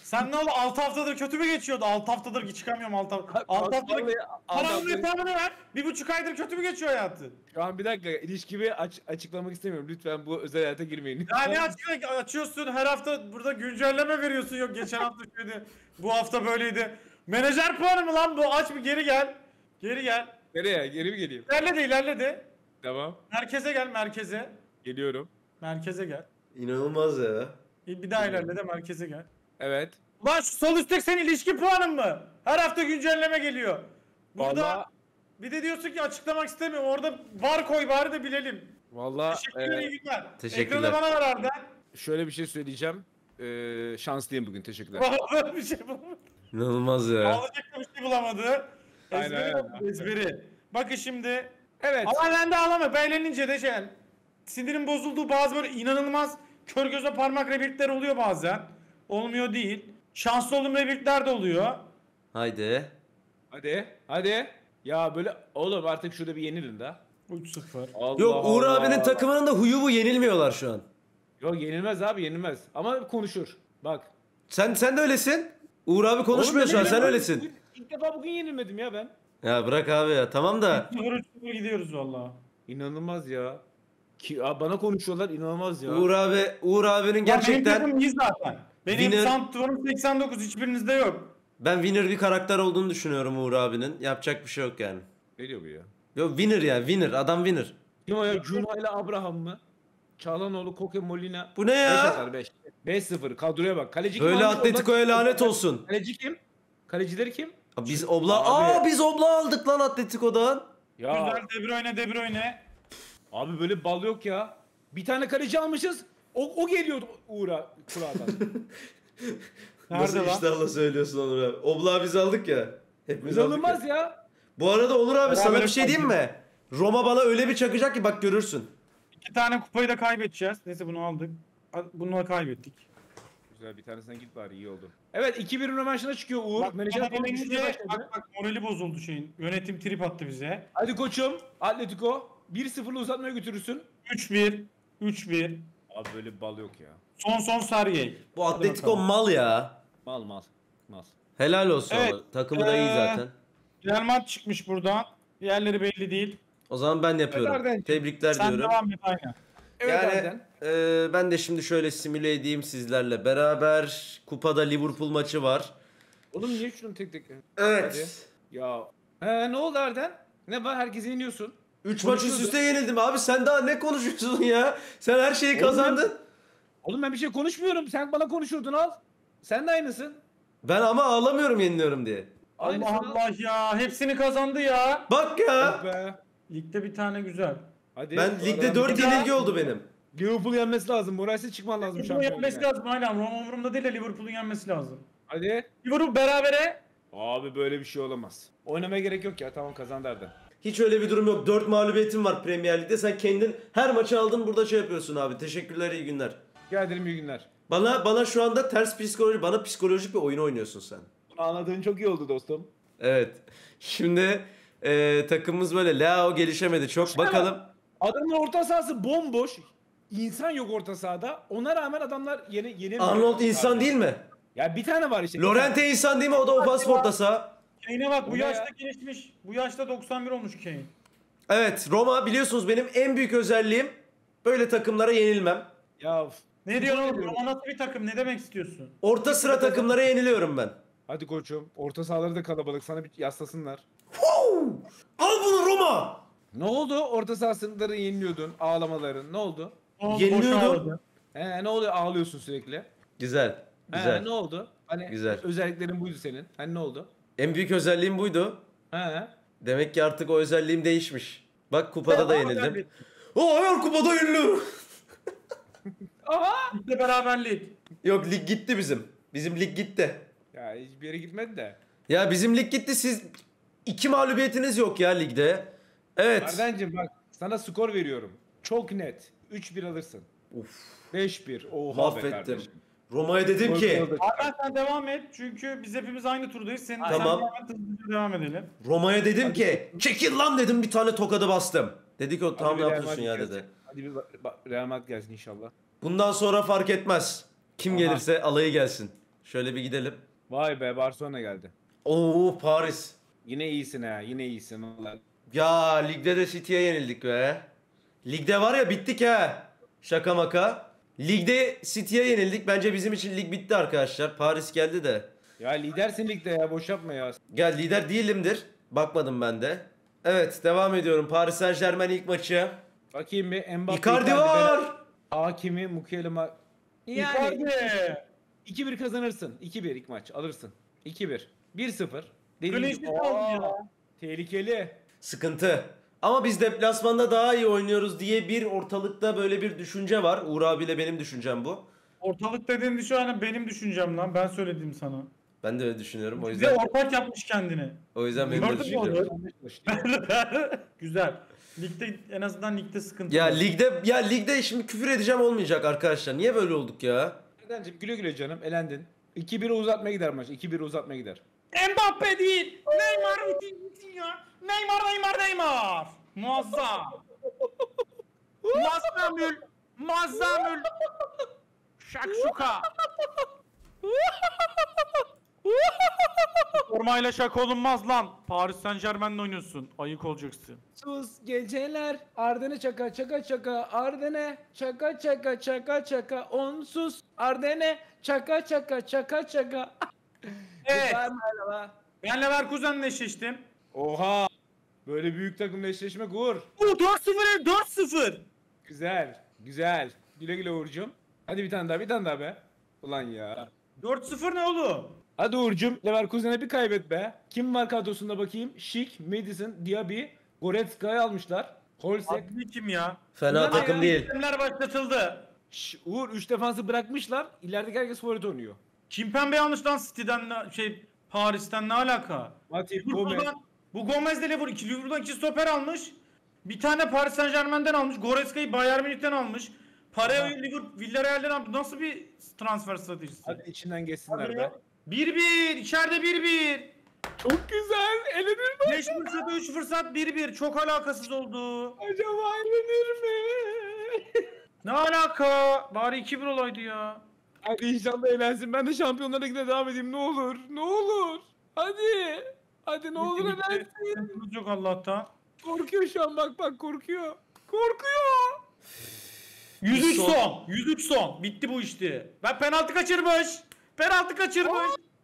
Sen ne oldu? altı haftadır kötü mü geçiyordu? altı haftadır çıkamıyorum altı haftadır. altı haftadır. Paranın hesabını ver. Bir buçuk aydır kötü mü geçiyor hayatı? Şu an bir dakika ilişkimi aç açıklamak istemiyorum. Lütfen bu özel hayata girmeyin. Ya ne açık açıyorsun? Her hafta burada güncelleme veriyorsun. Yok geçen hafta şöyle, bu hafta böyleydi. Menajer puanı mı lan bu? Aç bir geri gel. Geri gel. Nereye? Geri mi geleyim? İlerledi ilerledi. Tamam. Merkeze gel merkeze. Geliyorum. Merkeze gel. İnanılmaz ya. Bir daha ilerle de merkeze gel. Evet. Ulan şu sol üstteki senin ilişki puanın mı? Her hafta güncelleme geliyor. Burada Vallahi bir de diyorsun ki açıklamak istemiyorum. Orada var koy bari de bilelim. vallahi Teşekkürler, e, iyi günler. Teşekkürler. Ekranı bana ver Arda. şöyle bir şey söyleyeceğim. Ee, şanslıyım bugün. Teşekkürler. Vallahi bir şey bulamadı. İnanılmaz ya. Ağlayacak da bir şey bulamadı. Aynen, Ezberi aynen. yaptı, ezberi. Bakın şimdi. Evet. Ama ben de ağlama. Ben eğlenince de şey. Sinirim bozulduğu bazı böyle inanılmaz kör göze parmak replikler oluyor bazen. Olmuyor değil. Şanslı olduğum replikler de oluyor. Haydi. Hadi. Hadi. Ya böyle oğlum artık şurada bir yenilin de. üç sıfır. Allah Yok Uğur Allah. abinin takımının da huyu bu, yenilmiyorlar şu an. Yok yenilmez abi yenilmez. Ama konuşur. Bak. Sen sen de öylesin. Uğur abi konuşmuyor Oğlum şu an, ben sen yenilmedim. öylesin. İlk defa bugün yenilmedim ya ben. Ya bırak abi ya, tamam da. sıfır üç sıfır gidiyoruz valla. İnanılmaz ya. Ki Aa, bana konuşuyorlar inanılmaz ya. Uğur abi, Uğur abinin Benim gerçekten takım iyi zaten. Benim Winner- Santrum'um seksen dokuz, hiçbirinizde yok. ben winner bir karakter olduğunu düşünüyorum Uğur abinin. Yapacak bir şey yok yani. Ne diyor bu ya? Yok winner yani, winner, adam winner. Kim o ya? Cuma ile Abraham mı? Çağlanoğlu, Koke Molina. Bu ne beş ya? atar beş. beş sıfır kadroya bak. Kaleci kim Böyle almış? Atletico'ya Onlar- lanet olsun. Kaleci kim? Kalecileri kim? Abi Biz obla, Abi. aa biz obla aldık lan Atletico'dan. Ya Güzel De Bruyne, De Bruyne. abi böyle bal yok ya. Bir tane kaleci almışız. O, o geliyordu Uğur'a Kura'dan. Nasıl Nerede lan? iştahla söylüyorsun Onur abi. Obla biz aldık ya. Hepimiz aldık İnanılmaz ya. ya. Bu arada Onur abi sana Beraber bir şey diyeyim mi? Roma bana öyle bir çakacak ki bak görürsün. İki tane kupayı da kaybedeceğiz. Neyse bunu aldık. Bunu da kaybettik. Güzel bir tanesinden git bari iyi oldu. Evet iki bir rövanşına çıkıyor Uğur. Bak, Menajer bana falan gelince- düşmeye başladı. bak bak morali bozuldu şeyin. Yönetim trip attı bize. Hadi koçum Atletico bir sıfırla uzatmaya götürürsün. üç bir. üç bir. Abi böyle bir bal yok ya. Son son Sarıyer. Bu Hadi Atletico bakalım. mal ya. Mal mal. Mal. Helal olsun Evet, ama. Takımı da iyi ee, zaten. Real Madrid çıkmış buradan. Diğerleri belli değil. O zaman ben yapıyorum. Nereden? Tebrikler Sen diyorum. devam et aynen. Evet Yani Arden. e, ben de şimdi şöyle simüle edeyim sizlerle beraber. Kupada Liverpool maçı var. Oğlum niye şunu tek tek? Evet. Ya. He ne oldu Arden? Ne var herkese iniyorsun. üç maç üst Konuşuyordu. üste yenildim abi, sen daha ne konuşuyorsun ya? Sen her şeyi Oğlum kazandın. Oğlum ben bir şey konuşmuyorum. Sen bana konuşurdun al. Sen de aynısın. Ben ama ağlamıyorum yeniliyorum diye. Aynısın Allah Allah ya. Hepsini kazandı ya. Bak ya. Oh be. Ligde bir tane güzel. Hadi. Ben ligde dört Bir daha- yenilgi oldu benim. Liverpool yenmesi lazım. Moralsiz çıkman lazım Liverpool'un yenmesi şampiyonluğa. lazım aynen. Roma umurumda değil de Liverpool'un yenmesi lazım. Hadi. Liverpool berabere. Abi böyle bir şey olamaz. Oynamaya gerek yok ya. Tamam kazandı Arden. Hiç öyle bir durum yok. dört mağlubiyetin var Premier Lig'de. Sen kendin her maçı aldın, burada şey yapıyorsun abi. Teşekkürler, iyi günler. Rica ederim iyi günler. Bana bana şu anda ters psikoloji, bana psikolojik bir oyun oynuyorsun sen. Anladığın çok iyi oldu dostum. Evet. Şimdi e, takımımız böyle. Leao gelişemedi çok. Bakalım. Adamın orta sahası bomboş. İnsan yok orta sahada. Ona rağmen adamlar yeni yeni Arnold insan değil mi? Ya bir tane var işte. Lorente insan değil mi? O da ofans orta saha. Kane'e bak bu Bu ne yaşta ya? gelişmiş. Bu yaşta doksan bir olmuş Kane. Evet, Roma biliyorsunuz benim en büyük özelliğim böyle takımlara yenilmem. Ya f- Ne diyorsun oğlum? ediyorum. Roma nasıl bir takım? Ne demek istiyorsun? Orta sıra takımlara yeniliyorum ben. hadi koçum. Orta sahaları da kalabalık. Sana bir yaslasınlar. Al bunu Roma. Ne oldu? Orta sahasınları yeniliyordun. Ağlamaların. Ne oldu? Oldu, Yeniliyordum. boşaldı. He ne oluyor? Ağlıyorsun sürekli. Güzel. Güzel. He ne oldu? Hani Güzel. özelliklerin buydu senin. Hani ne oldu? En büyük özelliğim buydu. He. Demek ki artık o özelliğim değişmiş. Bak kupada da Ama yenildim. kaybettik. O her kupada yeniliyorum. Aha! Ligde beraberlik. Yok, lig gitti bizim. Bizim lig gitti. Ya hiçbir yere gitmedi de. Ya bizim lig gitti, siz iki mağlubiyetiniz yok ya ligde. Evet. Ardancığım bak sana skor veriyorum. Çok net. üç bir alırsın. Uf, beş bir. Oha be mahvettim. kardeşim. Roma'ya dedim ki, Hakan sen devam et çünkü biz hepimiz aynı turdayız. Senin Tamam. sen devam et, hızlıca devam edelim. Roma'ya dedim ki çekil lan dedim, bir tane tokadı bastım. Dedi ki o tamam Hadi ne bir Real yapıyorsun ya Madrid dedi. gelsin. Hadi bir ba- ba- Real Madrid gelsin inşallah. Bundan sonra fark etmez. Kim Aha. gelirse alayı gelsin. Şöyle bir gidelim. Vay be, Barcelona geldi. Oo Paris. Yine iyisin ha, yine iyisin vallahi. Ya ligde de City'ye yenildik be. Ligde var ya bittik ha. Şaka maka. Ligde City'ye yenildik. Bence bizim için lig bitti arkadaşlar. Paris geldi de. Ya lidersin ligde ya, boş yapma ya. Gel lider değilimdir. Bakmadım ben de. Evet devam ediyorum. Paris Saint-Germain ilk maçı. Bakayım bir Mbappe. Icardi var. Hakimi, Mukielema. Yani Icardi. iki bir kazanırsın. iki bir ilk maç alırsın. iki bir. bir sıfır. Dediğim Güneşli gibi- kaldı ya. Aa, tehlikeli. Sıkıntı. Ama biz deplasmanda daha iyi oynuyoruz diye bir ortalıkta böyle bir düşünce var. Uğur abiyle benim düşüncem bu. Ortalık dediğin şu an benim düşüncem lan. Ben söyledim sana. Ben de öyle düşünüyorum. O Bir de yüzden ortak yapmış kendini. o yüzden benim de Gördün mü düşüncem. onu? Güzel. Ligde en azından ligde sıkıntı Ya yok. ligde ya ligde şimdi küfür edeceğim olmayacak arkadaşlar. Niye böyle olduk ya? Nedenciğim güle güle canım, elendin. iki bire uzatmaya gider maç. iki bir uzatmaya gider. Mbappe değil. Neymar Vitinha. Neymar Neymar Neymar. Muazzam. Muazzamül. Muazzamül. Şakşuka. Formayla şaka olunmaz lan. Paris Saint Germain'le oynuyorsun. Ayık olacaksın. Sus geceler, Ardene çaka çaka çaka, Ardene çaka çaka çaka çaka, onsuz Ardene çaka çaka çaka çaka. Evet. Merhaba. Ben Leverkusen'le eşleştim. Oha! Böyle büyük takımla eşleşmek Uğur. Bu dört sıfır dört sıfır. Güzel, güzel. Güle güle Uğur'cum. Hadi bir tane daha, bir tane daha be. Ulan ya. dört sıfır ne oğlum? Hadi Uğur'cum, Leverkusen'e bir kaybet be. Kim var kadrosunda bakayım? Schick, Madison, Diaby, Goretzka'yı almışlar. Holsek. Adli kim ya? Fena Bunlar takım ya. değil. Sistemler başlatıldı. Şş, Uğur üç defansı bırakmışlar. İlerideki herkes forvet oynuyor. Kim pembe almış lan City'den ne- şey Paris'ten ne alaka? Matip, Gomez. Liverpool'dan, bu Gomez de Liverpool, iki Liverpool'dan iki stoper almış. Bir tane Paris Saint Germain'den almış. Goretzka'yı Bayern Münih'ten almış. Parayı Liverpool, Villarreal'den almış. Nasıl bir transfer stratejisi? Hadi içinden geçsinler Hadi be. ya. bir bir içeride bir bir. Çok güzel. Elenir mi? beş fırsat üç fırsat bir bir. Çok alakasız oldu. Acaba elenir mi? Ne alaka? Bari iki bir olaydı ya. Hadi inşallah eğlensin. Ben de Şampiyonlar Ligi'ne devam edeyim. Ne olur. Ne olur. Hadi. Hadi ne olur Bitti, eğlensin. bitti. Sıkıntımız yok Allah'tan. Korkuyor şu an, bak bak korkuyor. Korkuyor. yüz üç Son. son. yüz üç son. Bitti bu işti. Ben penaltı kaçırmış. Penaltı kaçırmış.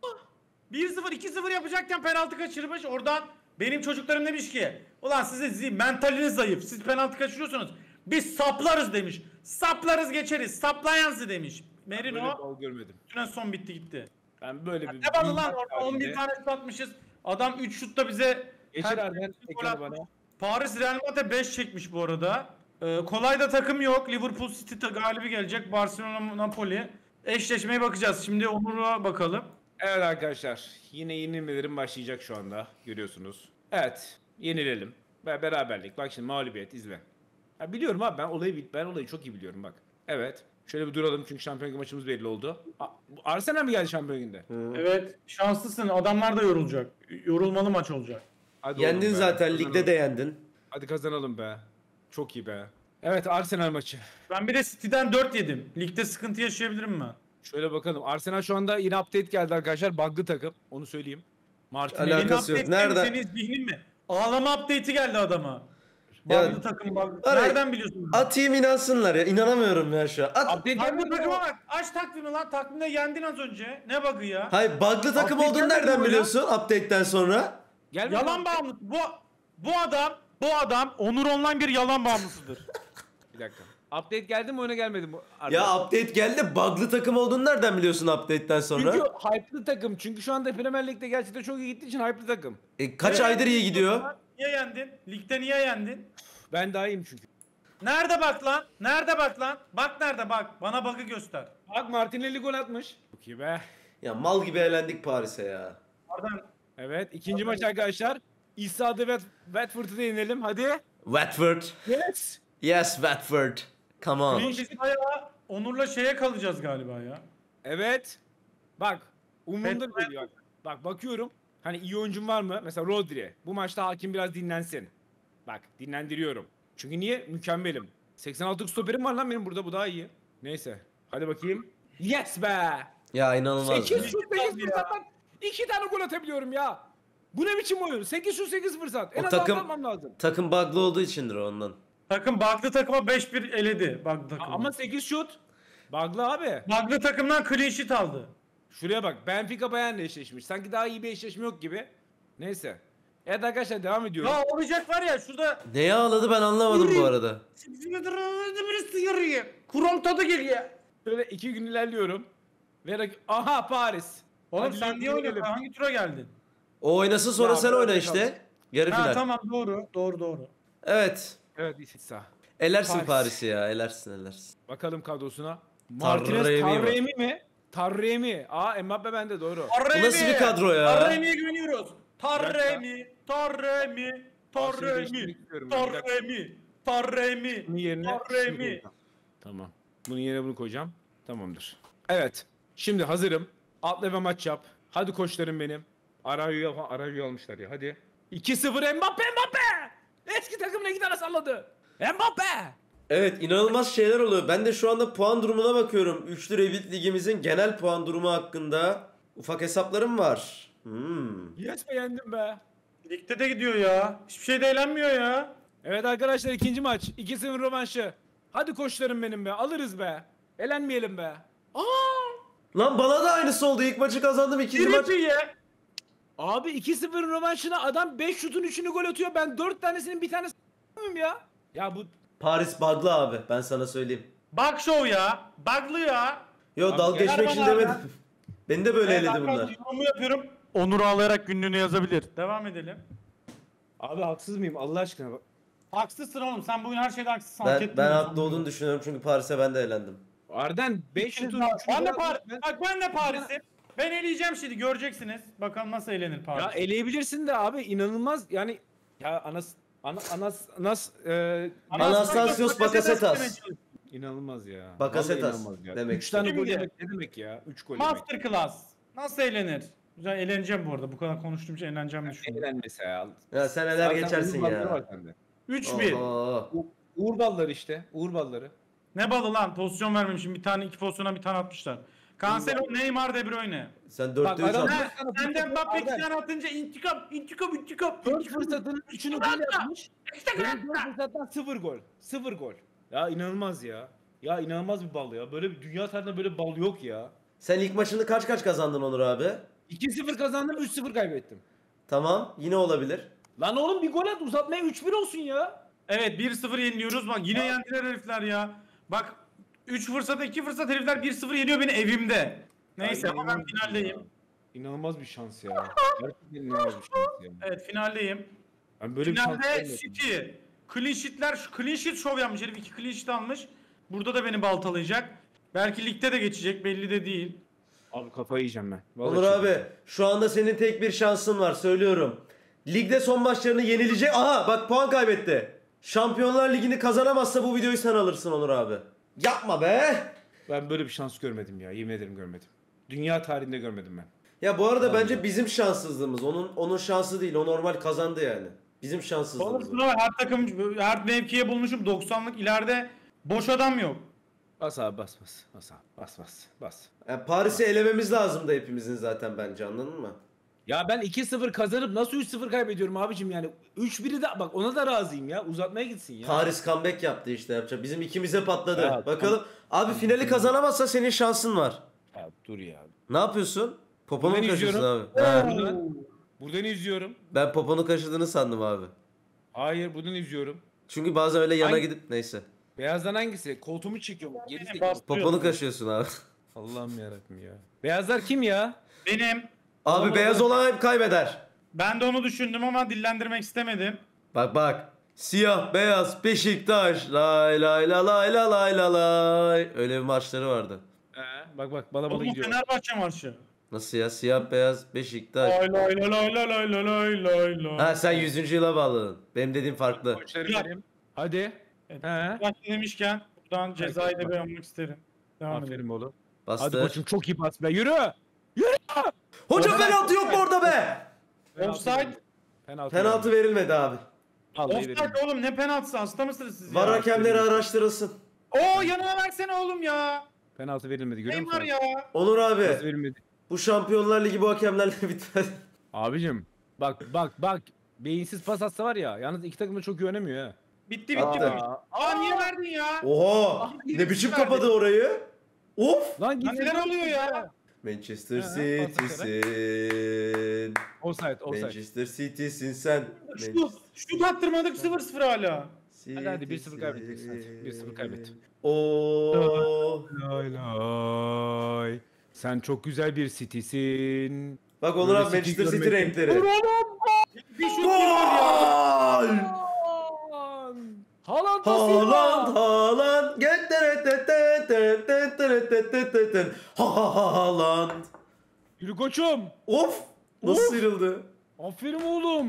bir sıfır iki sıfır yapacakken penaltı kaçırmış. Oradan benim çocuklarım demiş ki ulan sizin zi- mentaliniz zayıf. Siz penaltı kaçırıyorsunuz. Biz saplarız demiş. Saplarız geçeriz. Saplayansı demiş. Böyle Merino. bal görmedim. Üstüne son bitti gitti. Ben böyle bir... Ne balı lan bir- orada on bir tane şut atmışız. Adam üç şutta bize Geçir her- Arden gol ekranı atmış. bana. Paris Real Madrid beş çekmiş bu arada. Ee, kolay da takım yok. Liverpool City de galibi gelecek. Barcelona Napoli. Eşleşmeye bakacağız. Şimdi Onur'a bakalım. Evet arkadaşlar. Yine yenilmelerim başlayacak şu anda. Görüyorsunuz. Evet. Yenilelim. Ve beraberlik. Bak şimdi mağlubiyet izle. Ya biliyorum abi, ben olayı bil- ben olayı çok iyi biliyorum bak. Evet. Şöyle bir duralım çünkü Şampiyonlar Ligi maçımız belli oldu. A- Arsenal mi geldi Şampiyonlar Ligi'nde? Evet. Şanslısın. Adamlar da yorulacak. Yorulmalı maç olacak. Hadi Yendin oğlum be, zaten kazanalım. ligde de yendin. Hadi kazanalım be. Çok iyi be. Evet Arsenal maçı. Ben bir de City'den dört yedim. Ligde sıkıntı yaşayabilirim ben. Şöyle bakalım. Arsenal şu anda yine update geldi arkadaşlar. Bug'lı takım. Onu söyleyeyim. Martinelli. Alakası yok. Update Nereden? Senin zihnin mi? Ağlama update'i geldi adama. Ya- Bug'lı takım bug'lı. Var ya, Nereden biliyorsun? Atayım inansınlar ya. İnanamıyorum ya şu an. At. Update geldi Takvim mi? takıma bak. Aç takvimi lan. Takvimde yendin az önce. Ne bug'ı ya? Hayır bug'lı takım Update olduğunu gelmedi nereden mi ya? biliyorsun update'ten sonra? Gel Yalan bağımlısı. Bu bu adam bu adam Onur Online bir yalan bağımlısıdır. Bir dakika. Update geldi mi oyuna gelmedi mi? Arda? Ya update geldi. Bug'lı takım olduğunu nereden biliyorsun update'ten sonra? Çünkü hype'lı takım. Çünkü şu anda Premier Lig'de gerçekten çok iyi gittiği için hype'lı takım. E, kaç Evet. aydır iyi gidiyor? Niye yendin? Ligde niye yendin? Ben daha iyiyim çünkü. Nerede bak lan? Nerede bak lan? Bak nerede bak. Bana bug'ı göster. Bak Martinelli gol atmış. Çok iyi be. Ya mal gibi eğlendik Paris'e ya. Pardon. Evet ikinci maç arkadaşlar. İsa'da ve Watford'u da yenelim hadi. Watford. Yes. Yes Watford. Come on. Biz bayağı Onur'la şeye kalacağız galiba ya. Evet. Bak. Umurumda Evet. bile bak. Bak bakıyorum. Hani iyi oyuncum var mı? Mesela Rodri. Bu maçta hakim biraz dinlensin. Bak dinlendiriyorum. Çünkü niye? Mükemmelim. seksen altı stoperim var lan benim burada. Bu daha iyi. Neyse. Hadi bakayım. Yes be. Ya inanılmaz sekiz ya. şut sekiz fırsattan iki tane gol atabiliyorum ya. Bu ne biçim oyun? sekiz şut sekiz fırsat. En O az takım- atmam lazım. Takım bug'lı olduğu içindir o ondan. Takım bug'lı takıma beş bir eledi. Bug'lı takım. Ama sekiz şut. Bug'lı abi. Bug'lı takımdan clean sheet aldı. Şuraya bak. Benfica Bayern'le eşleşmiş. Sanki daha iyi bir eşleşme yok gibi. Neyse. Evet arkadaşlar devam ediyoruz. Ya olacak var ya şurada. Neye ağladı ben anlamadım bu arada. Birisi yarıyor. Kural tadı geliyor. Şöyle iki gün ilerliyorum. Ve rak- aha Paris. Oğlum Hadi sen yürü, niye yürü, oynadın? yürü. Hangi tura geldin? O oynasın sonra Ya, sen böyle oyna kaldı. işte. Yarı Ha final. tamam doğru. Doğru doğru. Evet. Evet İsa. Elersin Paris. Paris'i ya. Elersin elersin. Bakalım kadrosuna. Martinez Tarremi var. Tarremi mi? Tarremi. Aa Mbappe bende doğru. Bu nasıl bir kadro ya? Tarremi'ye güveniyoruz. Tarremi, Tarremi, Tarremi, değiştirmek istiyorum ben, bir dakika. Tarremi, Tarremi, Bunun yerine şunu Tarremi. koyacağım. Tamam. Bunun yerine bunu koyacağım. Tamamdır. Evet. Şimdi hazırım. Atla ve maç yap. Hadi koçlarım benim. Arayo'yu Arayo'yu almışlar ya. Hadi. iki sıfır Mbappe Mbappe. Eski takım ne gider salladı. Mbappe. Evet inanılmaz şeyler oluyor. Ben de şu anda puan durumuna bakıyorum. Üçlü Revit Ligimizin genel puan durumu hakkında ufak hesaplarım var. Hmm. Yes beğendim be. Ligde de gidiyor ya. Hiçbir şey de eğlenmiyor ya. Evet arkadaşlar ikinci maç. iki sıfır rövanşı. Hadi koçlarım benim be. Alırız be. Elenmeyelim be. Aa! Lan bana da aynısı oldu. İlk maçı kazandım. İkinci maç. Tripi ye. Abi iki sıfır rövanşına adam beş şutun üçünü gol atıyor. Ben dört tanesinin bir tanesi ya. Ya bu Paris bug'lı abi. Ben sana söyleyeyim. Bug show ya. Bug'lı ya. Yo Abi dalga gel geçmek için bana abi. demedim. Beni de böyle Evet, eledi arkadaşlar, bunlar. yorumumu yapıyorum. Onur ağlayarak günlüğünü yazabilir. Devam edelim. abi haksız mıyım Allah aşkına bak. Haksızsın oğlum. Sen bugün her şeyde haksızsın. hak Ben, ettin ben bunu. haklı olduğunu düşünüyorum çünkü Paris'e ben de elendim. Arden beş şutun üçünü Ben de gol Paris. atmış. Bak ben de Paris'im. Ben eleyeceğim şimdi göreceksiniz. Bakalım nasıl eğlenir Paris. Ya eleyebilirsin de abi inanılmaz yani ya Anas Ana, Anas Anas e, Anastasios Bakasetas. inanılmaz ya. Bakasetas Vallahi inanılmaz ya. demek üç tane gol Şimdi- yemek ne demek ya? üç gol yemek. Masterclass. Nasıl eğlenir? Güzel eğleneceğim bu arada. Bu kadar konuştuğum için eğleneceğim düşünüyorum. Eğlenmesi ya. Ya sen neler Zaten geçersin Uğur balları ya. var sende. üç bir. Oho. U- Uğur balları işte. Uğur balları. Ne balı lan? Pozisyon vermemişim. Bir tane iki pozisyona bir tane atmışlar. Cancelo, Neymar, De Bruyne. Sen dörtte Bak, üç adam- aldın. Ha, senden Mbappe iki tane atınca intikam, intikam, intikam. dört intikam. fırsatın üçünü gol yapmış. Benim dört fırsattan sıfır gol. Sıfır gol. Ya inanılmaz ya. Ya inanılmaz bir bal ya. Böyle bir dünya tarihinde böyle bir bal yok ya. Sen ilk maçını kaç kaç kazandın Onur abi? iki sıfır kazandım, üç sıfır kaybettim. Tamam yine olabilir. Lan oğlum bir gol at uzatmaya üç bir olsun ya. Evet bir sıfır yeniliyoruz. Bak yine yendiler herifler ya. Bak üç fırsat iki fırsat herifler bir sıfır yeniyor beni evimde. Neyse Ya ama ben inanılmaz bir finaldeyim. ya. İnanılmaz bir şans ya. Gerçekten inanılmaz bir şans ya. Evet finaldeyim. Ben böyle bir şans Finalde görmedim. City. Clean sheet'ler, clean sheet şov yapmış herif. iki clean sheet almış. Burada da beni baltalayacak. Belki ligde de geçecek belli de değil. Abi kafayı yiyeceğim ben. Vallahi Onur çok- abi şu anda senin tek bir şansın var söylüyorum. Ligde son maçlarını yenilecek. Aha bak puan kaybetti. Şampiyonlar Ligi'ni kazanamazsa bu videoyu sen alırsın Onur abi. Yapma be. Ben böyle bir şans görmedim ya. Yemin ederim görmedim. Dünya tarihinde görmedim ben. Ya bu arada bence bizim şanssızlığımız. Onun onun şansı değil. O normal kazandı yani. Bizim şanssızlığımız. Sonrasında var, her takım her mevkiye bulmuşum doksanlık ileride boş adam yok. Bas abi bas bas. Bas abi bas bas bas. Yani Paris'i elememiz lazımdı hepimizin zaten bence anladın mı? Ya ben iki sıfır kazanıp nasıl üç sıfır kaybediyorum abicim yani. üç biri de bak ona da razıyım ya. Uzatmaya gitsin ya. Paris comeback yaptı işte yapacak. Bizim ikimize patladı. Evet, Bakalım. Abi finali kazanamazsa senin şansın var. Ya dur ya. Ne yapıyorsun? Poponu mu Ben kaşıyorsun abi? izliyorum. Ha. Buradan, buradan izliyorum. Ben poponu kaşıdığını sandım abi. Hayır buradan izliyorum. Çünkü bazen öyle yana Hangi- gidip neyse. Beyazdan hangisi? Koltuğumu çekiyorum. Geri Benim zekalı. bas- Poponu kaşıyorsun abi. Allah'ım yarabbim ya. Beyazlar kim ya? Benim. Abi Allah beyaz Allah. olan hep kaybeder. Ben de onu düşündüm ama dillendirmek istemedim. Bak bak. Siyah beyaz Beşiktaş. Lay lay la lay la lay la lay. Öyle bir maçları vardı. Ee, bak bak bala bala Oğlum gidiyor. Fenerbahçe marşı. Nasıl ya? Siyah beyaz Beşiktaş. Lay lay lay lay lay lay lay lay lay lay. Ha sen yüzüncü yıla bağladın. Benim dediğim farklı. Koçlarım Ya. benim. Hadi. Evet. He. Fenerbahçe demişken buradan cezayı da beğenmek isterim. Devam edelim. Aferin oğlum. Hadi Bastı. koçum çok iyi pas be. Yürü. Hoca penaltı yok mu orada be? Offside. Penaltı. Penaltı verilmedi abi. Vallahi Offside verin. oğlum ne penaltısı hasta mısınız siz Var ya? hakemleri araştırılsın. Oo yanına versene oğlum ya. Penaltı verilmedi görüyor musun? Neymar ya. Onur abi Penaltı verilmedi. bu Şampiyonlar Ligi bu hakemlerle bitmez. Abicim bak bak bak. Beyinsiz pas atsa var ya. Yalnız iki takım da çok güvenemiyor ha. Bitti bitti. Attı. bu iş. Aa niye verdin ya? Oha ne biçim kapadı orayı. Of. Lan Lan gitsin. neler oluyor ya? Manchester Ha, City'sin. Offside offside. Manchester City'sin sen. Şu, şut attırmadık sıfır sıfır hala. Hadi hadi bir sıfır kaybedeceksin hadi. bir sıfır kaybet. Oo. Lay lay. Sen çok güzel bir City'sin. Bak Onur Böyle abi City Manchester City görmedim. renkleri. Bir şut var ya. Gol! Haaland da Haaland, Silva. Haaland. Ha ha ha Haaland. Yürü koçum. Of! Nasıl Of! sıyrıldı? Aferin oğlum.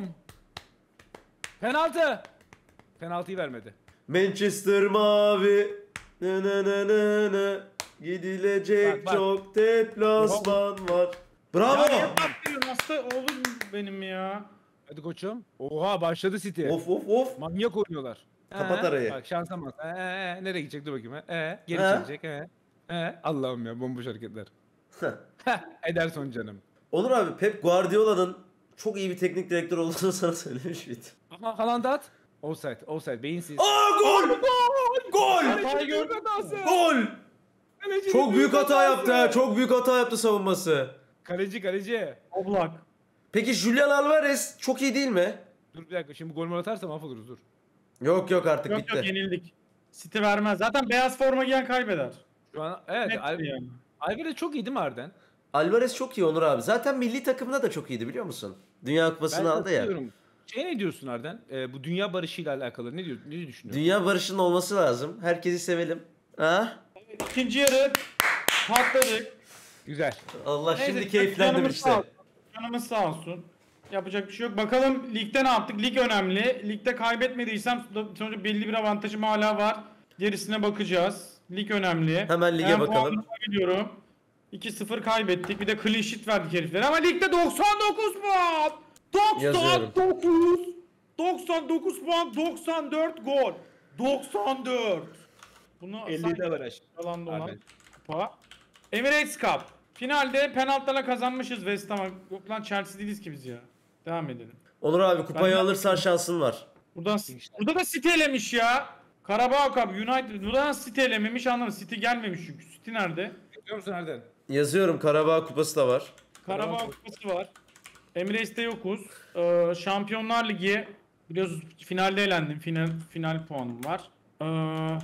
Penaltı. Penaltıyı vermedi. Manchester mavi. Ne ne ne ne ne. Gidilecek Bak, bak. çok deplasman var. Bravo. Ya niye attırıyorsun hasta oğlum benim ya. Hadi koçum. Oha başladı City. Of of of. Manyak oynuyorlar. Kapat Ee, arayı. Bak şansa bak. Ee, ee, nereye gidecek dur bakayım. Ee, geri He? çevirecek. Ee, ee. Allah'ım ya bomboş hareketler. Heh, Ederson canım. Onur abi Pep Guardiola'nın çok iyi bir teknik direktör olduğunu sana söylemiş miydim? Aha Haaland at. Offside, offside, beyinsiz. Aa gol! Gol! Hatayı gördün mü? Gol! Kalecinin Çok büyük hata hatası. yaptı ha. Çok büyük hata yaptı savunması. Kaleci, kaleci. Oblak. Peki Julian Alvarez çok iyi değil mi? Dur bir dakika şimdi gol mol atarsam mahvoluruz dur. Yok yok artık Yok bitti. yok yenildik. City vermez. Zaten beyaz forma giyen kaybeder. Şu an evet Net Al yani. Alvarez çok iyi değil mi Arden? Alvarez çok iyi Onur abi. Zaten milli takımda da çok iyiydi biliyor musun? Dünya Kupası'nı aldı ya. katılıyorum. Şey ne diyorsun Arden? Ee, bu dünya barışıyla alakalı ne diyor ne düşünüyorsun? Dünya barışının olması lazım. Herkesi sevelim. Ha? İkinci yarı patladık. Güzel. Allah Neyse, şimdi keyiflendim canımız sağ işte. olsun. Canımız sağ olsun. Yapacak bir şey yok. Bakalım ligde ne yaptık? Lig önemli. Ligde kaybetmediysem sonuçta belli bir avantajım hala var. Gerisine bakacağız. Lig önemli. Hemen lige Ben bakalım. puanlarıma gidiyorum. iki sıfır kaybettik. Bir de clean sheet verdik heriflere. Ama ligde doksan dokuz puan. Yazıyorum. doksan dokuz. doksan dokuz puan. doksan dört gol. doksan dört. Bunu elli de baraj. Alanda olan Ahmet. kupa. Emirates Cup. Finalde penaltılarla kazanmışız West Ham'a. Yok lan Chelsea değiliz ki biz ya. Devam edelim. Onur abi kupayı Ben- alırsan şansın var. Buradan burada da City elemiş ya. Carabao Cup United. Buradan City elememiş anlamadım. City gelmemiş çünkü. City nerede? Biliyor musun Arden? Yazıyorum Karabağ kupası da var. Carabao Kupası var. Emirates'te yokuz. Ee, Şampiyonlar Ligi biliyorsunuz finalde elendim. Final final puanım var. Ee,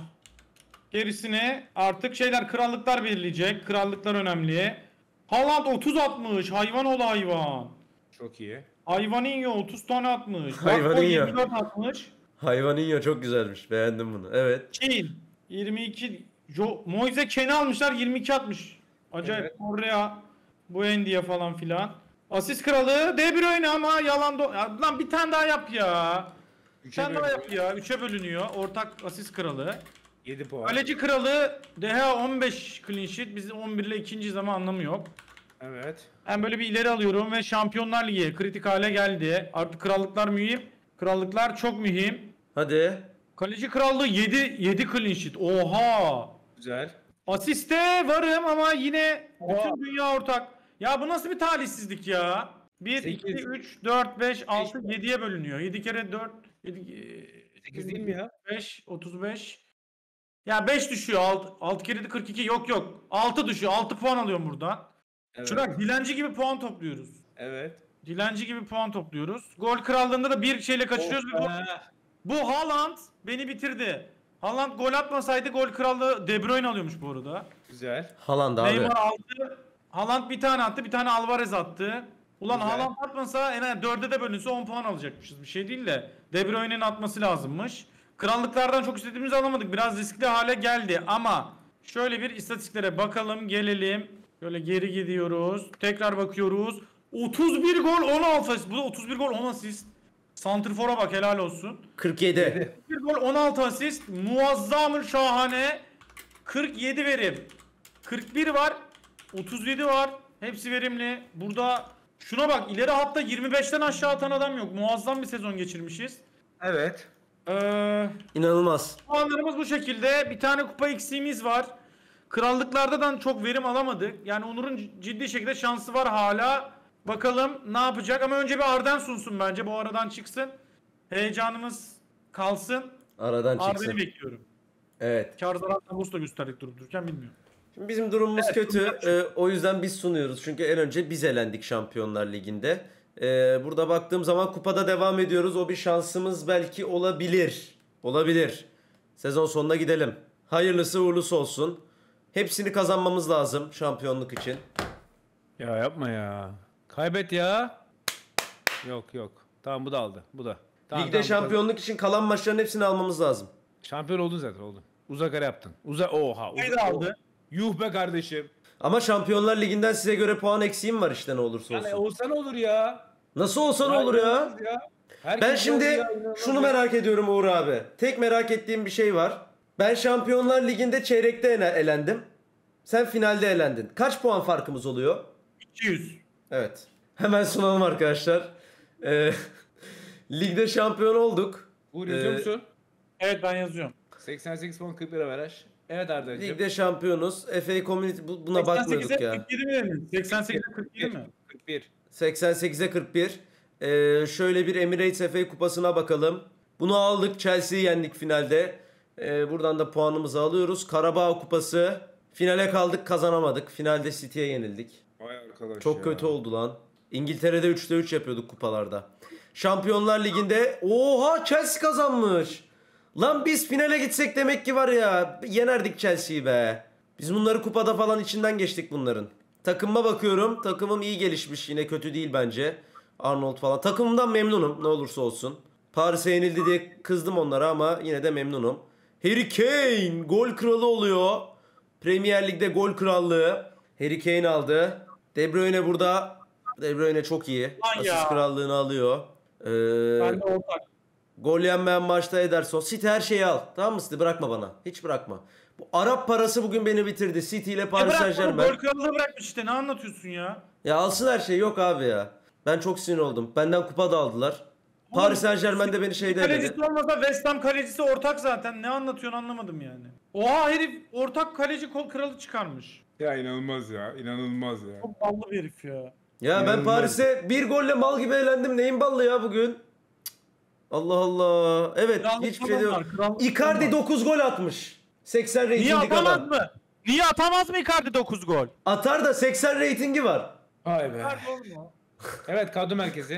gerisine artık şeyler krallıklar belirleyecek. Krallıklar önemli. Haaland otuz atmış. Hayvan ol hayvan. Çok iyi. Hayvaninho otuz tane atmış. Hayvaninho. Bakko yirmi dört atmış. Hayvaninho çok güzelmiş. Beğendim bunu. Evet. Kane yirmi iki. Jo Moise Kane'i almışlar yirmi iki atmış. Acayip. Evet. Correa, Buendia falan filan. Asist kralı De Bruyne ama yalan do ya, lan bir tane daha yap ya. Bir Üçe tane daha bölünüyor. yap ya. üçe bölünüyor. Ortak asist kralı. yedi puan. Kaleci kralı De Gea on beş clean sheet. Biz on bir ile ikinciyiz ama anlamı yok. Evet. Ben böyle bir ileri alıyorum ve Şampiyonlar Ligi kritik hale geldi. Artık krallıklar mühim. Krallıklar çok mühim. Hadi. Kaleci krallığı yedi yedi clean sheet. Oha! Güzel. Asiste varım ama yine bütün dünya ortak. Ya bu nasıl bir talihsizlik ya? bir, iki, Sekiz. üç, dört, beş, altı, yediye bölünüyor. yedi kere dört, sekiz değil mi ya? beş, otuz beş. Ya beş düşüyor. altı kere de kırk iki. Yok yok. altı düşüyor. altı puan alıyorum buradan. Evet. Şurak dilenci gibi puan topluyoruz. Evet. Dilenci gibi puan topluyoruz. Gol krallığında da bir şeyle kaçırıyoruz. ve gol- Ha, Bu Haaland beni bitirdi. Haaland gol atmasaydı gol krallığı De Bruyne alıyormuş bu arada. Güzel. Haaland abi. Neymar aldı. Haaland bir tane attı, bir tane Alvarez attı. Ulan Güzel. Haaland atmasa en az dörde de bölünse on puan alacakmışız. Bir şey değil de De Bruyne'nin atması lazımmış. Krallıklardan çok istediğimizi alamadık. Biraz riskli hale geldi ama şöyle bir istatistiklere bakalım, gelelim. Şöyle geri gidiyoruz. Tekrar bakıyoruz. otuz bir gol, on altı asist. Bu da otuz bir gol, on asist. Santrfor'a bak, helal olsun. kırk yedi. Bir gol, on altı asist. Muazzam, şahane. kırk yedi verim. kırk bir var. otuz yedi var. Hepsi verimli. Burada şuna bak, ileri hatta yirmi beşten aşağı atan adam yok. Muazzam bir sezon geçirmişiz. Evet. Ee, İnanılmaz. puanlarımız bu şekilde. Bir tane kupa eksiğimiz var. krallıklarda da çok verim alamadık. Yani Onur'un ciddi şekilde şansı var hala. Bakalım ne yapacak ama önce bir Arden sunsun bence. Bu aradan çıksın. Heyecanımız kalsın. Aradan çıksın. Arden'i bekliyorum. Evet. Kar zarar tablosu da gösterdik durup dururken bilmiyorum. Şimdi bizim durumumuz kötü. Ee, o yüzden biz sunuyoruz. Çünkü en önce biz elendik Şampiyonlar Ligi'nde. Ee, burada baktığım zaman kupada devam ediyoruz. O bir şansımız belki olabilir. Olabilir. Sezon sonuna gidelim. Hayırlısı uğurlusu olsun. Hepsini kazanmamız lazım şampiyonluk için. Ya yapma ya. Kaybet ya. Yok yok. Tamam bu da aldı. Bu da. Tamam, Ligde tamam, bu da- şampiyonluk için kalan maçların hepsini almamız lazım. Şampiyon oldun zaten oldun. Uzak ara yaptın. Uza oha. Burayı Uza, da aldı. Yuh be kardeşim. Ama Şampiyonlar Ligi'nden size göre puan eksiğim var işte ne olursa olsun. Yani olsa ne olur ya? Nasıl olsa ne olur ya? inanılmaz ya. Herkes Ben şimdi ya, inanılmaz şunu ya. merak ediyorum Uğur abi. Tek merak ettiğim bir şey var. Ben Şampiyonlar Ligi'nde çeyrekte ele- elendim. Sen finalde elendin. Kaç puan farkımız oluyor? iki yüz. Evet. Hemen sunalım arkadaşlar. Ee, ligde şampiyon olduk. Uğur yazıyor Ee, musun? Evet ben yazıyorum. seksen sekiz puan kırk lira veraj. Evet Arda'cığım. Ligde şampiyonuz. F A Community bu- buna bakmıyorduk ya. kırk yedi mi? seksen sekize kırk yedi mi? kırk bir. seksen sekize kırk bir. Ee, şöyle bir Emirates F A kupasına bakalım. Bunu aldık. Chelsea'yi yendik finalde. Ee, buradan da puanımızı alıyoruz. Karabağ kupası. Finale kaldık, kazanamadık. Finalde City'ye yenildik. Vay arkadaş Çok ya. kötü oldu lan. İngiltere'de üçte üç yapıyorduk kupalarda. Şampiyonlar Ligi'nde oha Chelsea kazanmış. Lan biz finale gitsek demek ki var ya yenerdik Chelsea'yi be. Biz bunları kupada falan içinden geçtik bunların. Takımıma bakıyorum. Takımım iyi gelişmiş. Yine kötü değil bence. Arnold falan. Takımımdan memnunum ne olursa olsun. Paris'e yenildi diye kızdım onlara ama yine de memnunum. Harry Kane gol kralı oluyor. Premier Lig'de gol krallığı. Harry Kane aldı. De Bruyne burada. De Bruyne çok iyi. Lan Asist ya. krallığını alıyor. Ee, Ben de ortak. Gol yenmeyen maçta Ederson. City her şeyi al. Tamam mı City? Bırakma bana. Hiç bırakma. Bu Arap parası bugün beni bitirdi. City ile E Paris bırak Saint bunu, Germain. gol krallığı bırakmış işte ne anlatıyorsun ya? Ya alsın her şeyi. Yok abi ya. Ben çok sinir oldum. Benden kupa da aldılar. Paris Saint Germain de beni şey demedi. Kalecisi olmasa West Ham kalecisi ortak zaten. Ne anlatıyorsun anlamadım yani. Oha herif ortak kaleci kol kralı çıkarmış. Ya inanılmaz ya. İnanılmaz ya. Çok ballı bir herif ya. Ya ben İnanılmaz. Paris'e bir golle mal gibi eğlendim. Neyin ballı ya bugün? Cık. Allah Allah. Evet Krallık hiçbir şey falan yok. var, krallık Icardi falan var. dokuz gol atmış. seksen Niye reytinglik atamaz adam. mı? Niye atamaz mı Icardi dokuz gol? Atar da seksen reytingi var. Vay be. Evet kadro merkezi.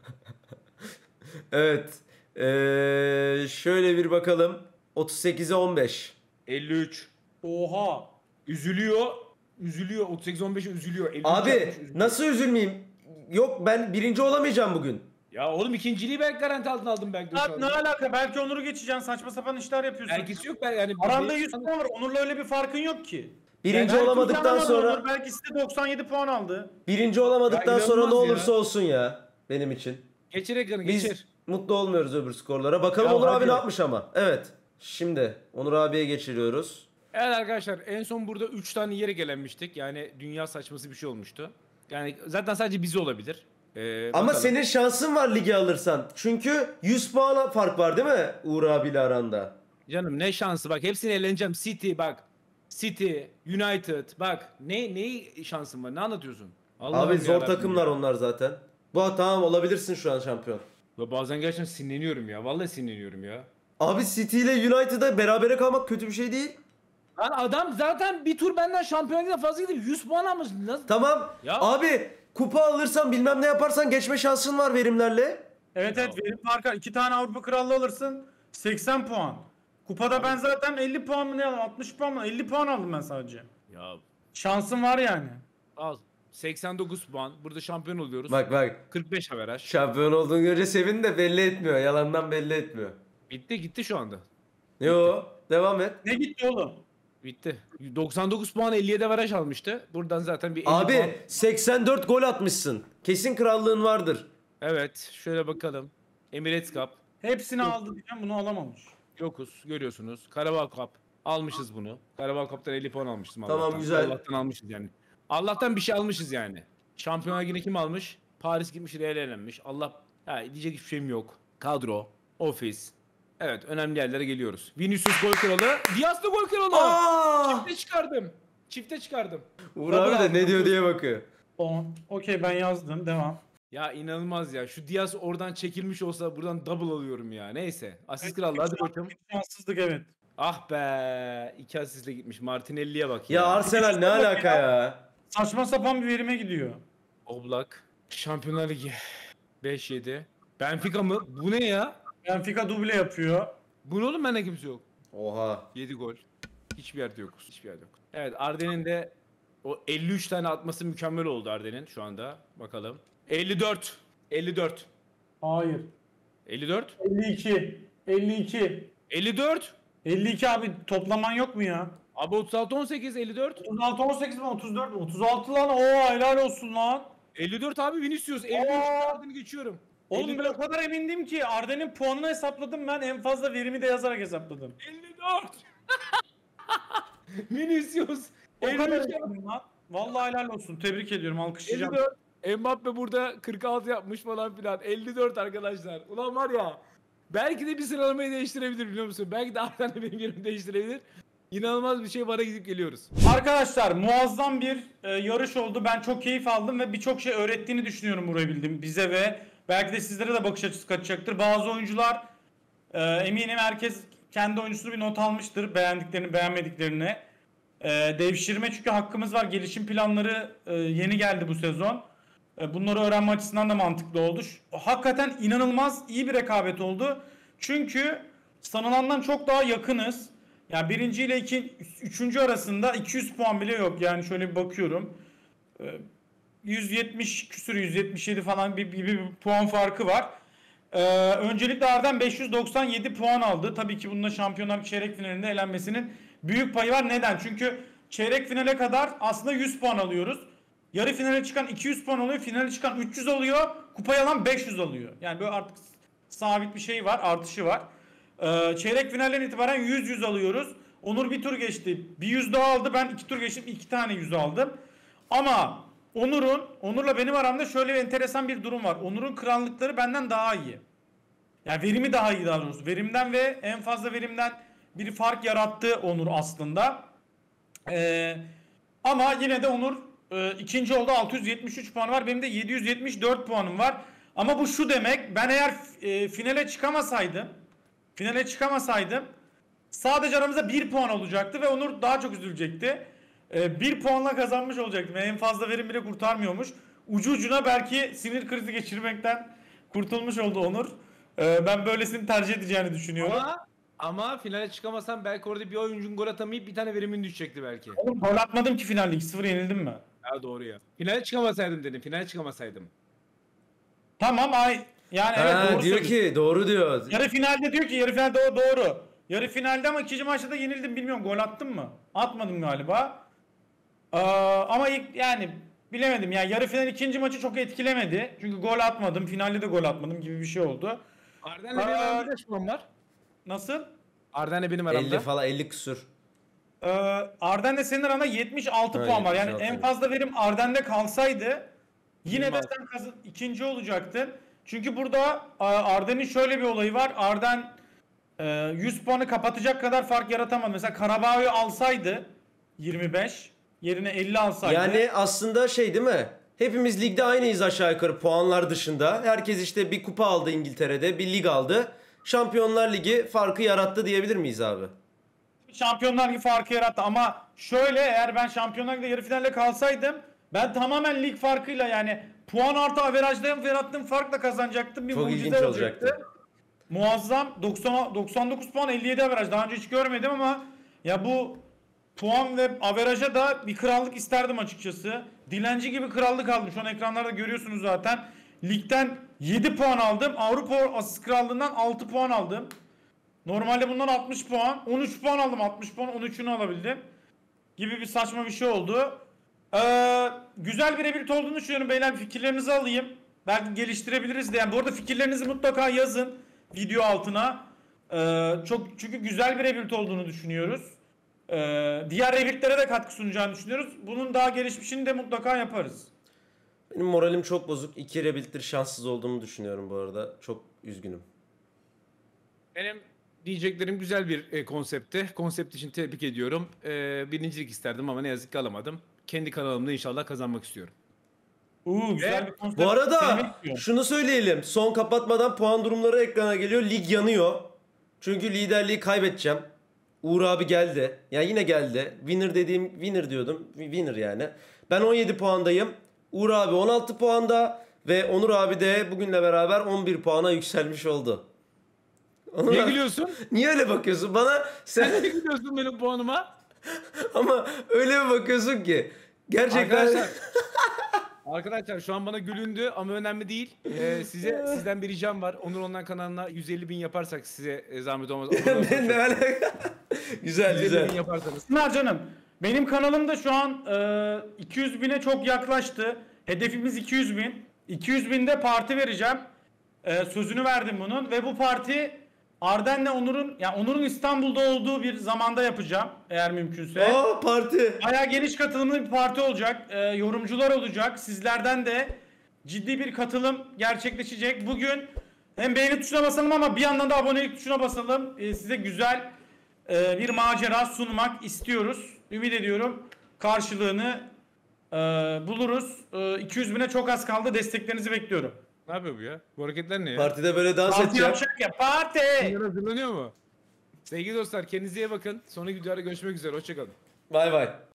Evet. Ee, şöyle bir bakalım. otuz sekize on beş. elli üç. Oha. Üzülüyor. Üzülüyor. otuz sekiz on beşe üzülüyor. elli üç Abi yapmış, üzülüyor. nasıl üzülmeyeyim? Yok ben birinci olamayacağım bugün. Ya oğlum ikinciliği belki garanti altına aldım belki. de şu Abi ne anda. alaka? Belki Onur'u geçeceksin. Saçma sapan işler yapıyorsun. Belkisi yok ben yani. Aranda yüz puan var. Onur'la öyle bir farkın yok ki. Birinci Belki olamadıktan kazanamadı sonra Onur, belki size doksan yedi puan aldı. birinci olamadıktan Ya sonra ne inanılmaz olursa ya. olsun ya benim için. Geçir ekranı Biz geçir. mutlu olmuyoruz öbür skorlara. Bakalım Ya Onur abi hadi. ne yapmış ama. Evet. Şimdi Onur abiye geçiriyoruz. Evet arkadaşlar en son burada üç tane yere gelenmiştik. Yani dünya saçması bir şey olmuştu. Yani zaten sadece bizi olabilir. Ee, Ama bakalım. senin şansın var ligi alırsan. Çünkü yüz puan fark var değil mi Uğur abiyle aranda? Canım ne şansı bak hepsini eğleneceğim. City bak. City, United bak ne ne şansın var ne anlatıyorsun? Allah'ım Abi zor yarabbim takımlar ya. onlar zaten. Bu tamam olabilirsin şu an şampiyon. Ya bazen gerçekten sinirleniyorum ya. Vallahi sinirleniyorum ya. Abi City ile United'a berabere kalmak kötü bir şey değil. Lan adam zaten bir tur benden şampiyonluğa fazla gidip yüz puan almış. Nasıl? Tamam. Ya- Abi kupa alırsan bilmem ne yaparsan geçme şansın var verimlerle. Evet evet verim farkı. İki tane Avrupa Krallığı alırsın. seksen puan. Kupada ben zaten elli puan mı ne aldım? altmış puan mı? elli puan aldım ben sadece. Ya Şansım var yani. al. seksen dokuz puan. Burada şampiyon oluyoruz. Bak bak. kırk beş averaj. Şampiyon olduğunu görünce sevin de belli etmiyor. Yalandan belli etmiyor. Bitti gitti şu anda. Yo devam et. Ne gitti oğlum? Bitti. doksan dokuz puan elli yedi averaj almıştı. Buradan zaten bir elli Abi puan. seksen dört gol atmışsın. Kesin krallığın vardır. Evet şöyle bakalım. Emirates Cup. Hepsini aldı diyeceğim bunu alamamış. Yokuz görüyorsunuz. Karabağ Cup. Almışız bunu. Karabağ Cup'tan elli puan almıştım Tamam, Allah'tan. güzel. Allah'tan almışız yani. Allah'tan bir şey almışız yani. Şampiyonlar yine kim almış? Paris gitmiş Real'e elenmiş. Allah ya diyecek hiçbir şeyim yok. Kadro, ofis. Evet önemli yerlere geliyoruz. Vinicius gol kralı. Diaz da gol kralı. Aa! Ne çıkardım? Çifte çıkardım. Uğur Double abi de aldım. ne diyor diye bakıyor. on. Okey ben yazdım. Devam. Ya inanılmaz ya. Şu Diaz oradan çekilmiş olsa buradan double alıyorum ya. Neyse. Asist krallığı hadi bakalım. Şanssızlık evet. Ah be. İki asistle gitmiş. Martinelli'ye bak ya. Ya Arsenal ne alaka ya? Saçma sapan bir verime gidiyor. Oblak. Şampiyonlar Ligi. beş yedi. Benfica mı? Bu ne ya? Benfica duble yapıyor. Bu ne oğlum, bende kimse yok. Oha. yedi gol. Hiçbir yerde yok. Hiçbir yerde yok. Evet, Arden'in de o elli üç tane atması mükemmel oldu Arden'in şu anda. Bakalım. elli dört. elli dört. Hayır. elli dört. elli iki. elli iki. elli dört. elli iki abi toplaman yok mu ya? Abi otuz altı on sekiz elli dört. otuz altı on sekiz mi otuz dört mi? otuz altı lan. Oo helal olsun lan. elli dört abi Vinicius. elli üç Aa! Arden'i geçiyorum. Oğlum elli ben dört. o kadar emindim ki Arden'in puanını hesapladım ben en fazla verimi de yazarak hesapladım. elli dört. Vinicius. O kadar elli üç. emindim lan. Vallahi helal olsun. Tebrik ediyorum. Alkışlayacağım. elli dört. Mbappe burada kırk altı yapmış falan filan. elli dört arkadaşlar. Ulan var ya. Belki de bir sıralamayı değiştirebilir, biliyor musun? Belki de Arden de benim yerimi değiştirebilir. İnanılmaz bir şey, vara gidip geliyoruz. Arkadaşlar muazzam bir e, yarış oldu. Ben çok keyif aldım ve birçok şey öğrettiğini düşünüyorum burayı bildim bize ve belki de sizlere de bakış açısı kaçacaktır. Bazı oyuncular e, eminim herkes kendi oyuncusunu bir not almıştır. Beğendiklerini, beğenmediklerini. E, devşirme çünkü hakkımız var. Gelişim planları e, yeni geldi bu sezon. E, bunları öğrenme açısından da mantıklı oldu. Şu- hakikaten inanılmaz iyi bir rekabet oldu. Çünkü sanılandan çok daha yakınız. Ya birinci ile iki, üçüncü arasında iki yüz puan bile yok. Yani şöyle bir bakıyorum. Ee, yüz yetmiş küsür yüz yetmiş yedi falan bir, bir, bir puan farkı var. Ee, öncelikle Arden beş yüz doksan yedi puan aldı. Tabii ki bunda Şampiyonlar çeyrek finalinde elenmesinin büyük payı var. Neden? Çünkü çeyrek finale kadar aslında yüz puan alıyoruz. Yarı finale çıkan iki yüz puan oluyor. Finale çıkan üç yüz alıyor. Kupayı alan beş yüz alıyor. Yani böyle artık sabit bir şey var. Artışı var. Ee, çeyrek finalden itibaren yüz yüz alıyoruz. Onur bir tur geçti. Bir yüz daha aldı. Ben iki tur geçtim. iki tane yüz aldım. Ama Onur'un, Onur'la benim aramda şöyle bir enteresan bir durum var. Onur'un krallıkları benden daha iyi. Yani verimi daha iyi daha doğrusu. Verimden ve en fazla verimden bir fark yarattı Onur aslında. Ee, ama yine de Onur e, ikinci oldu. altı yüz yetmiş üç puan var. Benim de yedi yüz yetmiş dört puanım var. Ama bu şu demek. Ben eğer e, finale çıkamasaydım Finale çıkamasaydım sadece aramızda bir puan olacaktı ve Onur daha çok üzülecekti. Ee, bir puanla kazanmış olacaktım. Yani en fazla verim bile kurtarmıyormuş. Ucu ucuna belki sinir krizi geçirmekten kurtulmuş oldu Onur. Ee, ben böylesini tercih edeceğini düşünüyorum. Ama ama finale çıkamasam belki orada bir oyuncunun gol atamayıp bir tane verimin düşecekti belki. Oğlum gol atmadım ki finalde. iki sıfır yenildim mi? Ha doğru ya. Finale çıkamasaydım dedim. Finale çıkamasaydım. Tamam ay. Yani evet Ha, doğru diyor söylüyorsun. ki doğru diyor. Yarı finalde diyor ki yarı finalde o doğru. Yarı finalde ama ikinci maçta da yenildim bilmiyorum gol attım mı? Atmadım galiba. Ee, ama ilk yani bilemedim yani yarı final ikinci maçı çok etkilemedi. Çünkü gol atmadım finalde de gol atmadım gibi bir şey oldu. Arden'le benim Aa. aramda kaç puan var? Nasıl? Arden'le benim aramda. elli falan elli küsür. Ee, Arden'le senin aranda yetmiş altı Ha, puan var. Yani yetmiş altı. en fazla verim Arden'de kalsaydı yine yirmi de altı. sen kazan, ikinci olacaktın. Çünkü burada a, Arden'in şöyle bir olayı var. Arden e, yüz puanı kapatacak kadar fark yaratamadı. Mesela Karabağ'ı alsaydı yirmi beş yerine elli alsaydı. Yani aslında şey değil mi? Hepimiz ligde aynıyız aşağı yukarı puanlar dışında. Herkes işte bir kupa aldı İngiltere'de, bir lig aldı. Şampiyonlar Ligi farkı yarattı diyebilir miyiz abi? Şampiyonlar Ligi farkı yarattı ama şöyle eğer ben Şampiyonlar Ligi'de yarı finalde kalsaydım ben tamamen lig farkıyla yani puan artı averajda yarattığım farkla kazanacaktım. Bir Çok mucize ilginç olacaktı. olacaktı. Muazzam doksan, doksan dokuz puan elli yedi averaj daha önce hiç görmedim ama ya bu puan ve averaja da bir krallık isterdim açıkçası. Dilenci gibi krallık aldım. Şu an ekranlarda görüyorsunuz zaten. Ligden yedi puan aldım. Avrupa Asist Krallığından altı puan aldım. Normalde bundan altmış puan. on üç puan aldım. altmış puan on üçünü alabildim. Gibi bir saçma bir şey oldu. Ee, güzel bir rebuild olduğunu düşünüyorum. Beyler fikirlerinizi alayım. Belki geliştirebiliriz de. Yani bu arada fikirlerinizi mutlaka yazın. Video altına. Ee, çok çünkü güzel bir rebuild olduğunu düşünüyoruz. Ee, diğer rebuildlere de katkı sunacağını düşünüyoruz. Bunun daha gelişmişini de mutlaka yaparız. Benim moralim çok bozuk. İki rebuild'tir şanssız olduğumu düşünüyorum bu arada. Çok üzgünüm. Benim Diyeceklerim güzel bir e, konseptti. Konsept için tebrik ediyorum. E, birincilik isterdim ama ne yazık ki alamadım. Kendi kanalımda inşallah kazanmak istiyorum. Uuu güzel Ve bir konsept. Bu Seni arada bekliyor. şunu söyleyelim. Son kapatmadan puan durumları ekrana geliyor. Lig yanıyor. Çünkü liderliği kaybedeceğim. Uğur abi geldi. Ya yine geldi. Winner dediğim winner diyordum. Winner yani. Ben on yedi puandayım. Uğur abi on altı puanda ve Onur abi de bugünle beraber on bir puana yükselmiş oldu. Onur Niye abi, gülüyorsun? niye öyle bakıyorsun? Bana sen Niye gülüyorsun benim puanıma? ama öyle bir bakıyorsun ki. Gerçekten Arkadaşlar. Arkadaşlar şu an bana gülündü ama önemli değil. Ee, size sizden bir ricam var. Onur Ondan kanalına yüz elli bin yaparsak size e, zahmet olmaz. ben ne alaka? Güzel yüz elli güzel. bin yaparsanız. Bunlar canım. Benim kanalımda şu an e, iki yüz bine çok yaklaştı. Hedefimiz iki yüz bin. iki yüz binde parti vereceğim. E, sözünü verdim bunun ve bu parti Arden'le Onur'un, yani Onur'un İstanbul'da olduğu bir zamanda yapacağım eğer mümkünse. Aa parti. Bayağı geniş katılımlı bir parti olacak. E, yorumcular olacak. Sizlerden de ciddi bir katılım gerçekleşecek. Bugün hem beğeni tuşuna basalım ama bir yandan da abonelik tuşuna basalım. E, size güzel e, bir macera sunmak istiyoruz. Ümit ediyorum karşılığını e, buluruz. E, iki yüz bine çok az kaldı. Desteklerinizi bekliyorum. Ne yapıyor bu ya? Bu hareketler ne ya? Partide böyle dans Parti edeceğim. yapacak ya. Parti! Bunlar hazırlanıyor mu? Sevgili dostlar kendinize iyi bakın. Sonraki videoda görüşmek üzere. Hoşçakalın. Bay bay.